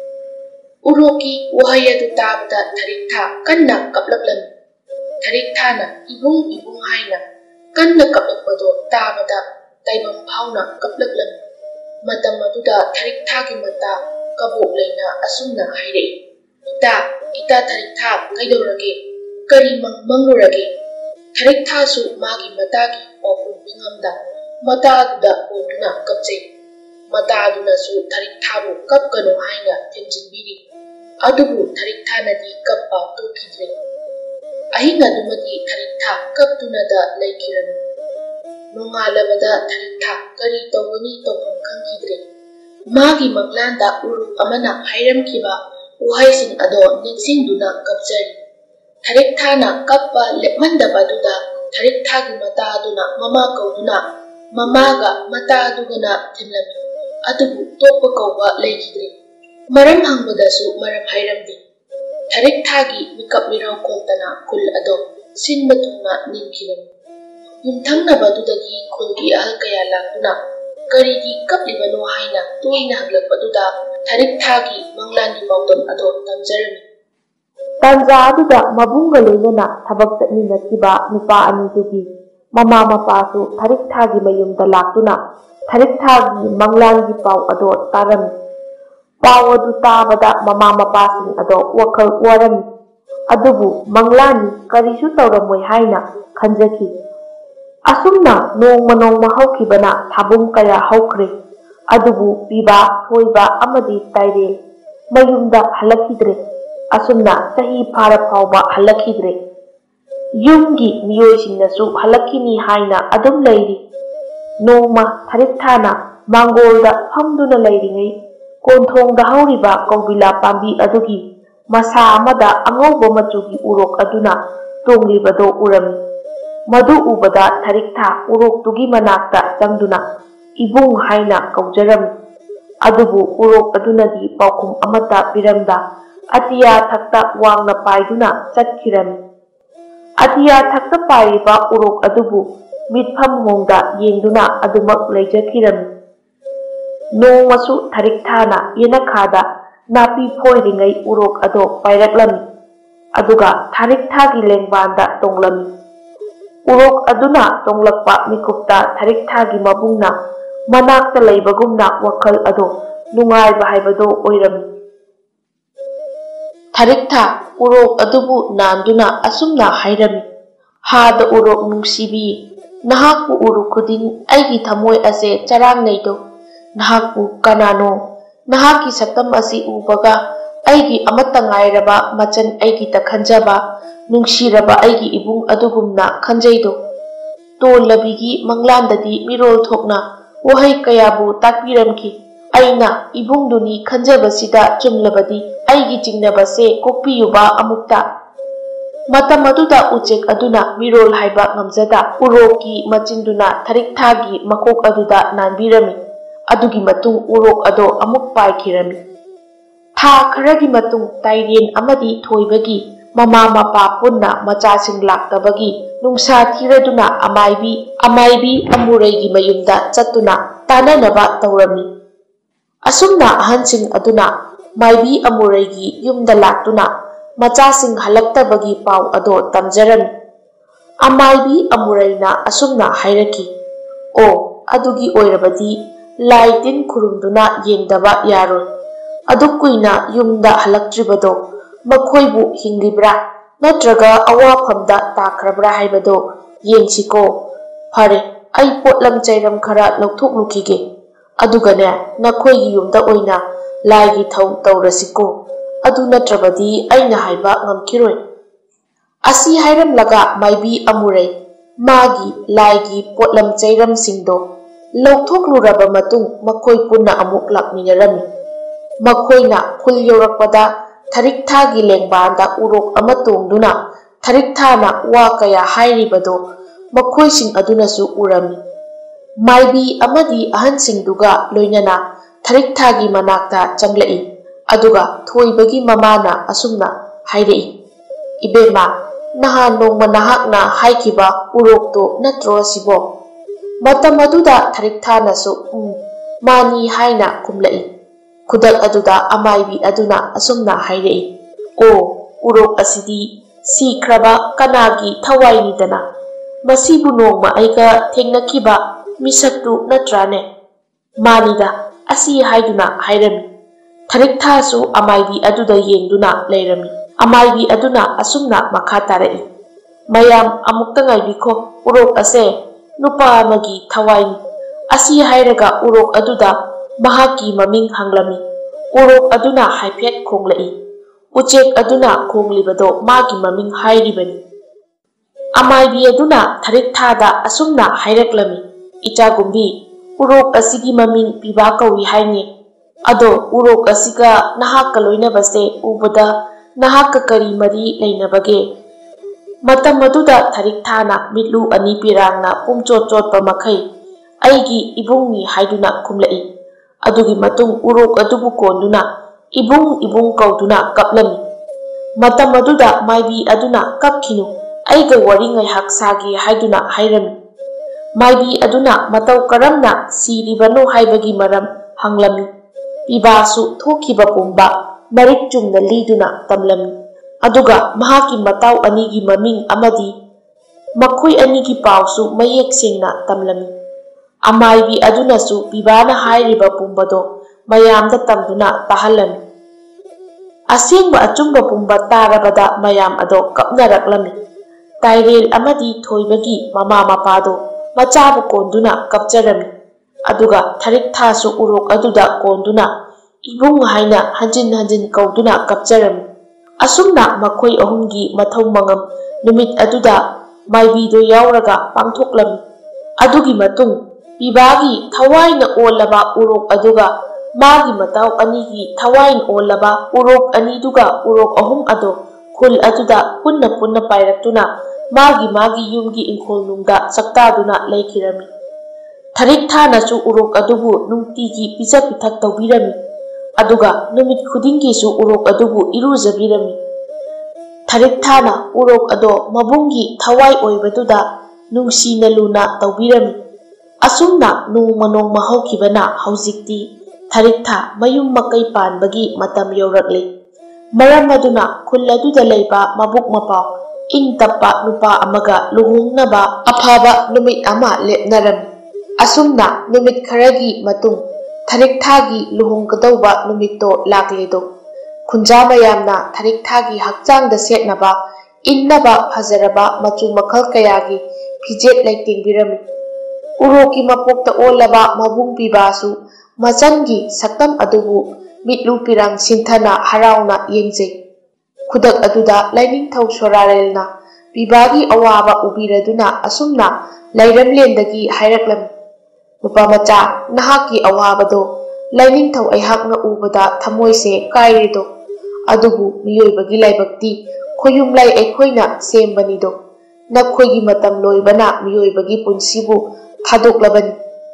[SPEAKER 1] ꯎꯔꯣꯛꯀꯤ ꯋꯥꯍꯩ ꯑꯗꯨ ꯇꯥꯕꯗ ꯊꯔꯤꯛꯊꯥ ꯀꯟꯅ ꯀꯞꯂꯛꯂꯝꯃꯤ ꯊꯔꯤꯛꯊꯥꯅ ꯏꯕꯨꯡ ꯏꯕꯨꯡ ꯍꯥꯏꯅ ꯀꯟꯅ ꯀꯞꯂꯛꯄꯗꯣ ꯇꯥꯕꯗ ꯇꯥꯏꯕꯪ ꯐꯥꯎꯅ ꯀꯞꯂꯛꯂꯝꯃꯤ ꯃꯇꯝ ꯑꯗꯨꯗ ꯊꯔꯤꯛꯊꯥꯒꯤ ꯃꯇꯥ ꯀꯕꯣꯛ ꯂꯩꯅ ꯑꯁꯨꯝꯅ ꯍꯥꯏꯔꯛꯏ ꯏꯇꯥ ꯏꯇꯥ ꯊꯔꯤꯛꯊꯥ ꯀꯩꯗꯧꯔꯒꯦ ꯀꯔꯤ ꯃꯪꯂꯨꯔꯒꯦ ꯊꯔꯤꯛꯊꯥꯁꯨ ꯃꯥꯒꯤ ꯃꯇꯥꯒꯤ ꯄꯥꯎꯈꯨꯝ ꯄꯤꯉꯝꯗ ꯃꯇꯥ ꯑꯗꯨꯗ ꯀꯣꯟꯗꯨꯅ ꯀꯞꯆꯩ ꯃꯇꯥ ꯑꯗꯨꯅꯁꯨ ꯊꯔꯤꯛꯊꯥꯕꯨ ꯀꯞꯀꯅꯨ ꯍꯥꯏꯅ ꯊꯦꯝꯖꯤꯟꯕꯤꯔꯤ ꯑꯗꯨꯕꯨ ꯊꯔꯤꯛꯊꯥꯅꯗꯤ ꯀꯞꯄ ꯇꯣꯛꯈꯤꯗ꯭ꯔꯦ ꯑꯍꯤꯡ ꯑꯗꯨꯃꯗꯤ ꯊꯔꯤꯛꯊꯥ ꯀꯞꯇꯨꯅꯗ ꯂꯩꯈꯤꯔꯝꯃꯤ ꯅꯣꯡꯉꯥꯜꯂꯕꯗ ꯊꯔꯤꯛꯊꯥ ꯀꯔꯤ ꯇꯧꯒꯅꯤ ꯇꯧꯐꯝ ꯈꯪꯈꯤꯗ꯭ꯔꯦ ꯃꯥꯒꯤ ꯃꯪꯂꯥꯟꯗ ꯎꯔꯨꯛ ꯑꯃꯅ ꯍꯥꯏꯔꯝꯈꯤꯕ ꯋꯥꯍꯩꯁꯤꯡ ꯑꯗꯣ ꯅꯤꯡꯁꯤꯡꯗꯨꯅ ꯀꯞꯆꯔꯤ ꯊꯔꯤꯛꯊꯥꯅ ꯀꯞꯄ ꯂꯦꯞꯃꯟꯗꯕꯗꯨꯗ ꯊꯔꯤꯛꯊꯥꯒꯤ ꯃꯇꯥ ꯑꯗꯨꯅ ꯃꯃꯥ ꯀꯧꯗꯨꯅ ꯃꯃꯥꯒ ꯃꯇꯥ ꯑꯗꯨꯒꯅ ꯊꯤꯜꯂꯝꯃꯤ ꯑꯗꯨꯕꯨ ꯇꯣꯞꯄ ꯀꯧꯕ ꯂꯩꯈꯤꯗ꯭ꯔꯦ ꯃꯔꯝ ꯍꯪꯕꯗꯁꯨ ꯃꯔꯝ ꯍꯥꯏꯔꯝꯗꯦ ꯊꯔꯤꯛꯊꯥꯒꯤ ꯃꯤꯀꯞ ꯃꯤꯔꯥꯎ ꯈꯣꯡꯇꯅ ꯈꯨꯜ ꯑꯗꯣ ꯁꯤꯟꯕ ꯊꯨꯡꯅ ꯅꯤꯡꯈꯤꯔꯝꯃꯤ ꯌꯨꯝꯊꯪꯅꯕꯗꯨꯗꯒꯤ ꯈꯨꯜꯒꯤ ꯑꯍꯜ ꯀꯌꯥ ꯂꯥꯛꯇꯨꯅ ꯀꯔꯤꯒꯤ ꯀꯞꯂꯤꯕꯅꯣ ꯍꯥꯏꯅ ꯇꯣꯏꯅ ꯍꯪꯂꯛꯄꯗꯨꯗ ꯊꯔꯤꯛꯊꯥꯒꯤ ꯃꯪꯂꯥꯟꯒꯤ ꯄꯥꯎꯗꯝ ꯑꯗꯣ ꯇꯝꯖꯔꯝꯃꯤ ꯇꯥꯟꯖꯥ ꯑꯗꯨꯗ ꯃꯕꯨꯡꯒ ꯂꯣꯏꯅꯅ ꯊꯕꯛ ꯆꯠꯃꯤꯟꯅꯈꯤꯕ ꯅꯨꯄꯥ ꯑꯅꯤꯗꯨꯒꯤ ꯃꯃꯥ ꯃꯄꯥꯁꯨ ꯊꯔꯤꯛꯊꯥꯒꯤ ꯃꯌꯨꯝꯗ ꯂꯥꯛꯇꯨꯅ ꯊꯔꯤꯛꯊꯥꯒꯤ ꯃꯪꯂꯥꯟꯒꯤ ꯄꯥꯎ ꯑꯗꯣ ꯇꯥꯔꯝꯃꯤ ꯄꯥꯎ ꯑꯗꯨ ꯇꯥꯕꯗ ꯃꯃꯥ ꯃꯄꯥꯁꯤꯡ ꯑꯗꯣ ꯋꯥꯈꯜ ꯋꯥꯔꯝꯃꯤ ꯑꯗꯨꯕꯨ ꯃꯪꯂꯥꯟꯅꯤ ꯀꯔꯤꯁꯨ ꯇꯧꯔꯝꯃꯣꯏ ꯍꯥꯏꯅ ꯈꯟꯖꯈꯤ ꯑꯁꯨꯝꯅ ꯅꯣꯡꯃ ꯅꯣꯡꯃ ꯍꯧꯈꯤꯕꯅ ꯊꯥꯕꯨꯝ ꯀꯌꯥ ꯍꯧꯈ꯭ꯔꯦ ꯑꯗꯨꯕꯨ ꯄꯤꯕꯥ ꯊꯣꯏꯕ ꯑꯃꯗꯤ ꯇꯥꯏꯔꯦꯜ ꯃꯌꯨꯝꯗ ꯍꯜꯂꯛꯈꯤꯗ꯭ꯔꯦ ꯑꯁꯨꯝꯅ ꯆꯍꯤ ꯐꯥꯔ ꯐꯥꯎꯕ ꯍꯜꯂꯛꯈꯤꯗ꯭ꯔꯦ ꯌꯨꯝꯒꯤ ꯃꯤꯑꯣꯏꯁꯤꯡꯅꯁꯨ ꯍꯜꯂꯛꯈꯤꯅꯤ ꯍꯥꯏꯅ ꯑꯗꯨꯝ ꯂꯩꯔꯤ ꯅꯣꯡꯃ ꯊꯔꯤꯛꯊꯥꯅ ꯃꯥꯡꯒꯣꯜꯗ ꯐꯝꯗꯨꯅ ꯂꯩꯔꯤꯉꯩ ꯀꯣꯟꯊꯣꯡꯗ ꯍꯧꯔꯤꯕ ꯀꯧꯕꯤꯂꯥ ꯄꯥꯝꯕꯤ ꯑꯗꯨꯒꯤ ꯃꯁꯥ ꯑꯃꯗ ꯑꯉꯧꯕ ꯃꯆꯨꯒꯤ ꯎꯔꯣꯛ ꯑꯗꯨꯅ ꯇꯣꯡꯂꯤꯕꯗꯣ ꯎꯔꯝꯃꯤ ꯃꯗꯨ ꯎꯕꯗ ꯊꯔꯤꯛꯊꯥ ꯎꯔꯣꯛꯇꯨꯒꯤ ꯃꯅꯥꯛꯇ ꯆꯪꯗꯨꯅ ꯏꯕꯨꯡ ꯍꯥꯏꯅ ꯀꯧꯖꯔꯝꯃꯤ ꯑꯗꯨꯕꯨ ꯎꯔꯣꯛ ꯑꯗꯨꯅꯗꯤ ꯄꯥꯎꯈꯨꯝ ꯑꯃꯠꯇ ꯄꯤꯔꯝꯗ ꯑꯇꯤꯌꯥ ꯊꯛꯇ ꯋꯥꯡꯅ ꯄꯥꯏꯗꯨꯅ ꯆꯠꯈꯤꯔꯝꯃꯤ ꯑꯇꯤꯌꯥ ꯊꯛꯇ ꯄꯥꯏꯔꯤꯕ ꯎꯔꯣꯛ ꯑꯗꯨꯕꯨ ꯃꯤꯠꯐꯝ ꯍꯣꯡꯗ ꯌꯦꯡꯗꯨꯅ ꯑꯗꯨꯃꯛ ꯂꯩꯖꯈꯤꯔꯝꯃꯤ ꯅꯣꯡꯃꯁꯨ ꯊꯔꯤꯛꯊꯥꯅ ꯌꯦꯅꯈꯥꯗ ꯅꯥꯄꯤ ꯐꯣꯏꯔꯤꯉꯩ ꯎꯔꯣꯛ ꯑꯗꯣ ꯄꯥꯏꯔꯛꯂꯝꯃꯤ ꯑꯗꯨꯒ ꯊꯔꯤꯛꯊꯥꯒꯤ ꯂꯦꯡꯕꯥꯟꯗ ꯇꯣꯡꯂꯝꯃꯤ ꯎꯔꯣꯛ ꯑꯗꯨꯅ ꯇꯣꯡꯂꯛꯄ ꯃꯤꯀꯨꯞꯇ ꯊꯔꯤꯛꯊꯥꯒꯤ ꯃꯕꯨꯡꯅ ꯃꯅꯥꯛꯇ ꯂꯩꯕꯒꯨꯝꯅ ꯋꯥꯈꯜ ꯑꯗꯣ ꯅꯨꯡꯉꯥꯏꯕ ꯍꯥꯏꯕꯗꯣ ꯑꯣꯏꯔꯝꯃꯤ ꯊꯔꯤꯛꯊꯥ ꯎꯔꯣꯛ ꯑꯗꯨꯕꯨ ꯅꯥꯟꯗꯨꯅ ꯑꯁꯨꯝꯅ ꯍꯥꯏꯔꯝꯃꯤ ꯍꯥꯗ ꯎꯔꯣꯛ ꯅꯨꯡꯁꯤꯕꯤ ꯅꯍꯥꯛꯄꯨ ꯎꯔꯨ ꯈꯨꯗꯤꯡ ꯑꯩꯒꯤ ꯊꯃꯣꯏ ꯑꯁꯦ ꯆꯔꯥꯡꯅꯩꯗꯣ ꯅꯍꯥꯛꯄꯨ ꯀꯅꯥꯅꯣ ꯅꯍꯥꯛꯀꯤ ꯁꯛꯇꯝ ꯑꯁꯤ ꯎꯕꯒ ꯑꯩꯒꯤ ꯑꯃꯠꯇ ꯉꯥꯏꯔꯕ ꯃꯆꯟ ꯑꯩꯒꯤꯇ ꯈꯟꯖꯕ ꯅꯨꯡꯁꯤꯔꯕ ꯑꯩꯒꯤ ꯏꯕꯨꯡ ꯑꯗꯨꯒꯨꯝꯅ ꯈꯟꯖꯩꯗꯣ ꯇꯣꯜꯂꯕꯤꯒꯤ ꯃꯪꯂꯥꯟꯗꯗꯤ ꯃꯤꯔꯣꯜ ꯊꯣꯛꯅ ꯋꯥꯍꯩ ꯀꯌꯥꯕꯨ ꯇꯥꯛꯄꯤꯔꯝꯈꯤ ꯑꯩꯅ ꯏꯕꯨꯡꯗꯨꯅꯤ ꯈꯟꯖꯕꯁꯤꯗ ꯆꯨꯝꯂꯕꯗꯤ ꯑꯩꯒꯤ ꯆꯤꯡꯅꯕꯁꯦ ꯀꯣꯛꯄꯤꯌꯨꯕ ꯑꯃꯨꯛꯇ ꯃꯇꯝ ꯑꯗꯨꯗ ꯎꯆꯦꯛ ꯑꯗꯨꯅ ꯃꯤꯔꯣꯜ ꯍꯥꯏꯕ ꯉꯝꯖꯗ ꯎꯔꯣꯛꯀꯤ ꯃꯆꯤꯟꯗꯨꯅ ꯊꯔꯤꯛꯊꯥꯒꯤ ꯃꯀꯣꯛ ꯑꯗꯨꯗ ꯅꯥꯟꯕꯤꯔꯝꯃꯤ ꯑꯗꯨꯒꯤ ꯃꯇꯨꯡ ꯎꯔꯣꯛ ꯑꯗꯣ ꯑꯃꯨꯛ ꯄꯥꯏꯈꯤꯔꯝꯃꯤ ꯊꯥ ꯈꯔꯒꯤ ꯃꯇꯨꯡ ꯇꯥꯏꯔꯦꯟ ꯑꯃꯗꯤ ꯊꯣꯏꯕꯒꯤ ꯃꯃꯥ ꯃꯄꯥ ꯄꯨꯟꯅ ꯃꯆꯥꯁꯤꯡ ꯂꯥꯛꯇꯕꯒꯤ ꯅꯨꯡꯁꯥ ꯊꯤꯔꯗꯨꯅ ꯑꯃꯥꯏꯕꯤ ꯑꯃꯥꯏꯕꯤ ꯑꯃꯨꯔꯩꯒꯤ ꯃꯌꯨꯝꯗ ꯆꯠꯇꯨꯅ ꯇꯥꯟꯅꯅꯕ ꯇꯧꯔꯝꯃꯤ ꯑꯁꯨꯝꯅ ꯑꯍꯟꯁꯤꯡ ꯑꯗꯨꯅ ꯃꯥꯏꯕꯤ ꯑꯃꯨꯔꯩꯒꯤ ꯌꯨꯝꯗ ꯂꯥꯛꯇꯨꯅ ꯃꯆꯥꯁꯤꯡ ꯍꯜꯂꯛꯇꯕꯒꯤ ꯄꯥꯎ ꯑꯗꯣ ꯇꯝꯖꯔꯝꯃꯤ ꯑꯃꯥꯏꯕꯤ ꯑꯃꯨꯔꯩꯅ ꯑꯁꯨꯝꯅ ꯍꯥꯏꯔꯛꯈꯤ ꯑꯣ ꯑꯗꯨꯒꯤ ꯑꯣꯏꯔꯕꯗꯤ ꯂꯥꯏ ꯇꯤꯟ ꯈꯨꯔꯨꯝꯗꯨꯅ ꯌꯦꯡꯗꯕ ꯌꯥꯔꯣꯏ ꯑꯗꯨꯛ ꯀꯨꯏꯅ ꯌꯨꯝꯗ ꯍꯜꯂꯛꯇ꯭ꯔꯤꯕꯗꯣ ꯃꯈꯣꯏꯕꯨ ꯍꯤꯡꯂꯤꯕ꯭ꯔꯥ ꯅꯠꯇ꯭ꯔꯒ ꯑꯋꯥꯐꯝꯗ ꯇꯥꯈ꯭ꯔꯕ꯭ꯔꯥ ꯍꯥꯏꯕꯗꯣ ꯌꯦꯡꯁꯤꯀꯣ ꯐꯔꯦ ꯑꯩ ꯄꯣꯠꯂꯝ ꯆꯩꯔꯝ ꯈꯔ ꯂꯧꯊꯣꯛꯂꯨꯈꯤꯒꯦ ꯑꯗꯨꯒꯅꯦ ꯅꯈꯣꯏꯒꯤ ꯌꯨꯝꯗ ꯑꯣꯏꯅ ꯂꯥꯏꯒꯤ ꯊꯧ ꯇꯧꯔꯁꯤꯀꯣ ꯑꯗꯨ ꯅꯠꯇ꯭ꯔꯕꯗꯤ ꯑꯩꯅ ꯍꯥꯏꯕ ꯉꯝꯈꯤꯔꯣꯏ ꯑꯁꯤ ꯍꯥꯏꯔꯝꯂꯒ ꯃꯥꯏꯕꯤ ꯑꯃꯨꯔꯩ ꯃꯥꯒꯤ ꯂꯥꯏꯒꯤ ꯄꯣꯠꯂꯝ ꯆꯩꯔꯝꯁꯤꯡꯗꯣ ꯂꯧꯊꯣꯛꯂꯨꯔꯕ ꯃꯇꯨꯡ ꯃꯈꯣꯏ ꯄꯨꯟꯅ ꯑꯃꯨꯛ ꯂꯥꯛꯃꯤꯟꯅꯔꯝꯃꯤ ꯃꯈꯣꯏꯅ ꯈꯨꯜ ꯌꯧꯔꯛꯄꯗ ꯊꯔꯤꯛꯊꯥꯒꯤ ꯂꯦꯡꯕꯥꯟꯗ ꯎꯔꯣꯛ ꯑꯃ ꯇꯣꯡꯗꯨꯅ ꯊꯔꯤꯛꯊꯥꯅ ꯋꯥ ꯀꯌꯥ ꯍꯥꯏꯔꯤꯕꯗꯣ ꯃꯈꯣꯏꯁꯤꯡ ꯑꯗꯨꯅꯁꯨ ꯎꯔꯝꯃꯤ ꯃꯥꯏꯕꯤ ꯑꯃꯗꯤ ꯑꯍꯟꯁꯤꯡꯗꯨꯒ ꯂꯣꯏꯅꯅ ꯊꯔꯤꯛꯊꯥꯒꯤ ꯃꯅꯥꯛꯇ ꯆꯪꯂꯛꯏ ꯑꯗꯨꯒ ꯊꯣꯏꯕꯒꯤ ꯃꯃꯥꯅ ꯑꯁꯨꯝꯅ ꯍꯥꯏꯔꯛꯏ Ibema, nahan nongma nahakna haikiba urokto natro sibo. Matam aduda Tharikta nasu um mani haina kumlai. Kudak aduda amaibi aduna asumna hairei. O urok asidi si kraba kanagi thawai nidana. Masibu nongma aiga thengnakiba misaktu natrane. Manida asi haiduna hairami. Tharikta su amaibi aduda yengduna leirami. Amaibi aduna asumna makatarai. Mayam amukta ngaibiko urok ase nupa amagi thawai. Asi hairaga urok aduda mahaki maming hanglami. Urok aduna haipet konglai. Uchek aduna konglibado magi maming hairibani. Amaibi aduna Thariktada asumna hairaklami. Ichagumbi urok asigi maming piba kawi haine. Ado urok asiga nahaka loinabase ubada nahaka kari mari lainabage. Matam aduda Thariktana mitlu ani pirangna pumchot chotpa makai aigi ibungi haiduna kumlai. Adugi matung urok adubu konduna ibung ibung kauduna kaplami. Matam aduda maibi aduna kapkinu aiga wari ngaihak sagi haiduna hairami. Maibi aduna matau karamna siribano haibagi maram hanglami. Pibasu thokiba pumba marik chumna liduna tamlami. Aduga mahaki matau anigi maming amadi makoi anigi pausu mayek singna tamlami. Amaibi aduna su pibana hairiba pumbado mayamda tamduna tahalami. Asingba achumba pumba tarabada mayam ado kapnaraklami. Tairel amadi thoibagi mama mapado machabu konduna kapjarami. Aduga Tharikta su urok aduda konduna ibung haina hanjin hanjin kauduna kapjarami. Asumna makoi ahumgi mathau mangam numit aduda maibido yauraga pangthoklami. Adugi matung pibagi thawaina olaba urok aduga magi matau anigi thawain olaba urok aniduga urok ahum ado khul aduda punna punna pairatuna magi magi yumgi ingkhol nungda saktaduna leikirami. Tharikta nasu urok adubu nungtigi pija pithak tawbirami. Aduga numit khudingi su urok adubu irujabirami. Thariktana urok ado mabungi thawai oibaduda nungsina luna tawbirami. Asumna nongma nongma haukibana haujikti Tharikta mayum makai panbagi matam yaurakle. Maram aduna khul aduda leiba mabuk mapau ing tappa nupa amaga luhungnaba afaba numit ama lepnarami. Asumna numit kharagi matung Thariktagi luhungkadauba numitto lakledo. Khunja mayamna Thariktagi hakchangda setnaba innaba fazaraba machu makhal kayagi fijet laitingbirami. Uroki mapokta olaba mabung pibasu machangi saktam adubu mitlu pirang sinthana harauna yengjai. Khudak aduda lainingthau sorarelna pibagi awaba ubiraduna asumna lairamlendagi hairaklam. Nupa macha nahaki awabado lainingthau aihakna ubada thamoise kairedo. Adubu miyoibagi laibakti khoyumlai aikhoina sembanido. Nakhoigi matam loibana miyoibagi punsibu thadoklabani.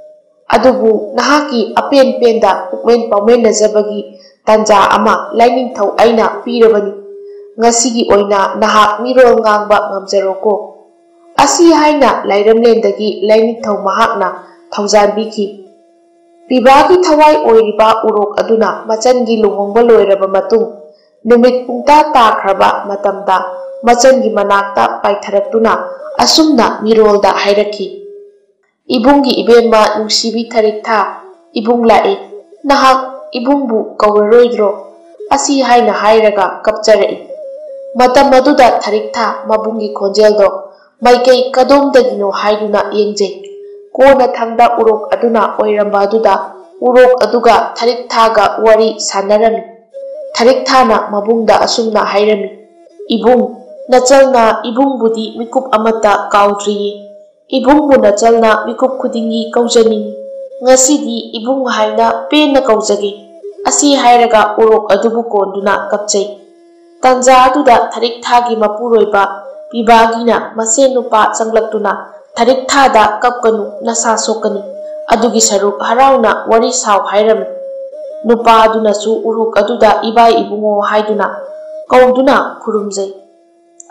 [SPEAKER 1] Adubu nahaki apen penda ukmen paumen najabagi tanja ama lainingthau aina pirabani. Ngasigi oina nahak mirol ngangba ngamjaroko. Asi haina lairamlendagi lainingthau mahakna thaujanbiki. Pibagi thawai oiriba urok aduna machangi luhongba loiraba matung numit pungta takraba matamda machangi manakta paitharaktuna asumna mirolda hairaki. Ibungi ibema nungsibi Tharikta ibung lae nahak ibungbu kauraroidro asi haina hairaga kapjarei. Matam aduda Tharikta mabungi khonjeldo maikei kadomdagino haiduna yengjai. Kona thangda urok aduna oiramba aduda urok aduga Thariktaga wari sanarami. Thariktana mabungda asumna hairami. Ibung nachalna ibungbudi mikup amata kaudriye. Ibungbu nachalna mikup khudingi kaujani. Ngasidi ibung haina pena kaujage. Asi hairaga urok adubu konduna kapjai. Tanja aduda Thariktagi mapuroiba pibagina masen nupa changlaktuna Thariktada kapkanu nasa sokani. Adugi saruk harauna wari saw hairami. Nupa aduna su uruk aduda ibai ibungo haiduna kauduna kurumjai.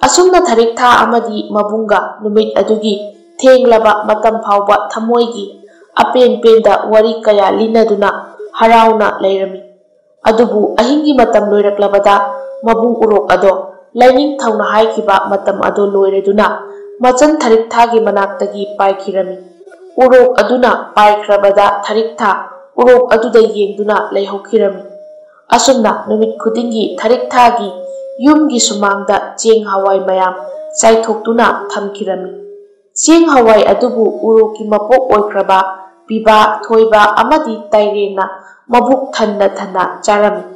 [SPEAKER 1] ꯑꯁꯨꯝꯅ ꯊꯥꯔꯤꯛ ꯊꯥ ꯑꯃꯗꯤ ꯃꯕꯨꯡꯒ ꯅꯨꯃꯤꯠ ꯑꯗꯨꯒꯤ ꯊꯦꯡꯂꯕ ꯃꯇꯝ ꯐꯥꯎꯕ ꯊꯃꯣꯏꯒꯤ ꯑꯄꯦꯟ ꯄꯦꯟꯗ ꯋꯥꯔꯤ ꯀꯌꯥ ꯂꯤꯅꯗꯨꯅ ꯍꯔꯥꯎꯅ ꯂꯩꯔꯝꯃꯤ꯫ ꯑꯗꯨꯕꯨ ꯑꯍꯤꯡꯒꯤ ꯃꯇꯝ ꯂꯣꯏꯔꯛꯂꯕꯗ ꯃꯕꯨꯡ ꯎꯔꯣꯛ ꯑꯗꯣ ꯂꯥꯏꯅꯤꯡꯊꯧꯅ ꯍꯥꯏꯈꯤꯕ ꯃꯇꯝ ꯑꯗꯨ ꯂꯣꯏꯔꯗꯨꯅ ꯃꯆꯟ ꯊꯥꯔꯤꯛ ꯊꯥꯒꯤ ꯃꯅꯥꯛꯇꯒꯤ ꯄꯥꯏꯈꯤꯔꯝꯃꯤ꯫ ꯎꯔꯣꯛ ꯑꯗꯨꯅ ꯄꯥꯏꯈ꯭ꯔꯕꯗ ꯊꯥꯔꯤꯛ ꯊꯥ ꯎꯔꯣꯛ ꯑꯗꯨꯗ ꯌꯦꯡꯗꯨꯅ ꯂꯩꯍꯧꯈꯤꯔꯝꯃꯤ꯫ ꯑꯁꯨꯝꯅ ꯅꯨꯃꯤꯠ ꯈꯨꯗꯤꯡꯒꯤ ꯊꯥꯔꯤꯛ ꯊꯥꯒꯤ ꯌꯨꯝꯒꯤ ꯁꯨꯃꯥꯡꯗ ꯆꯦꯡ ꯍꯋꯥꯏ ꯃꯌꯥꯝ ꯆꯥꯏꯊꯣꯛꯇꯨꯅ ꯊꯝꯈꯤꯔꯝꯃꯤ꯫ ꯆꯦꯡ ꯍꯋꯥꯏ ꯑꯗꯨꯕꯨ ꯎꯔꯣꯛꯀꯤ ꯃꯄꯣꯛ ꯑꯣꯏꯈ꯭ꯔꯕ ꯄꯤꯕꯥ, ꯊꯣꯏꯕ ꯑꯃꯗꯤ ꯇꯥꯏꯔꯦꯟꯅ ꯃꯕꯨꯛ ꯊꯟꯅ ꯊꯟꯅ ꯆꯥꯔꯝꯃꯤ꯫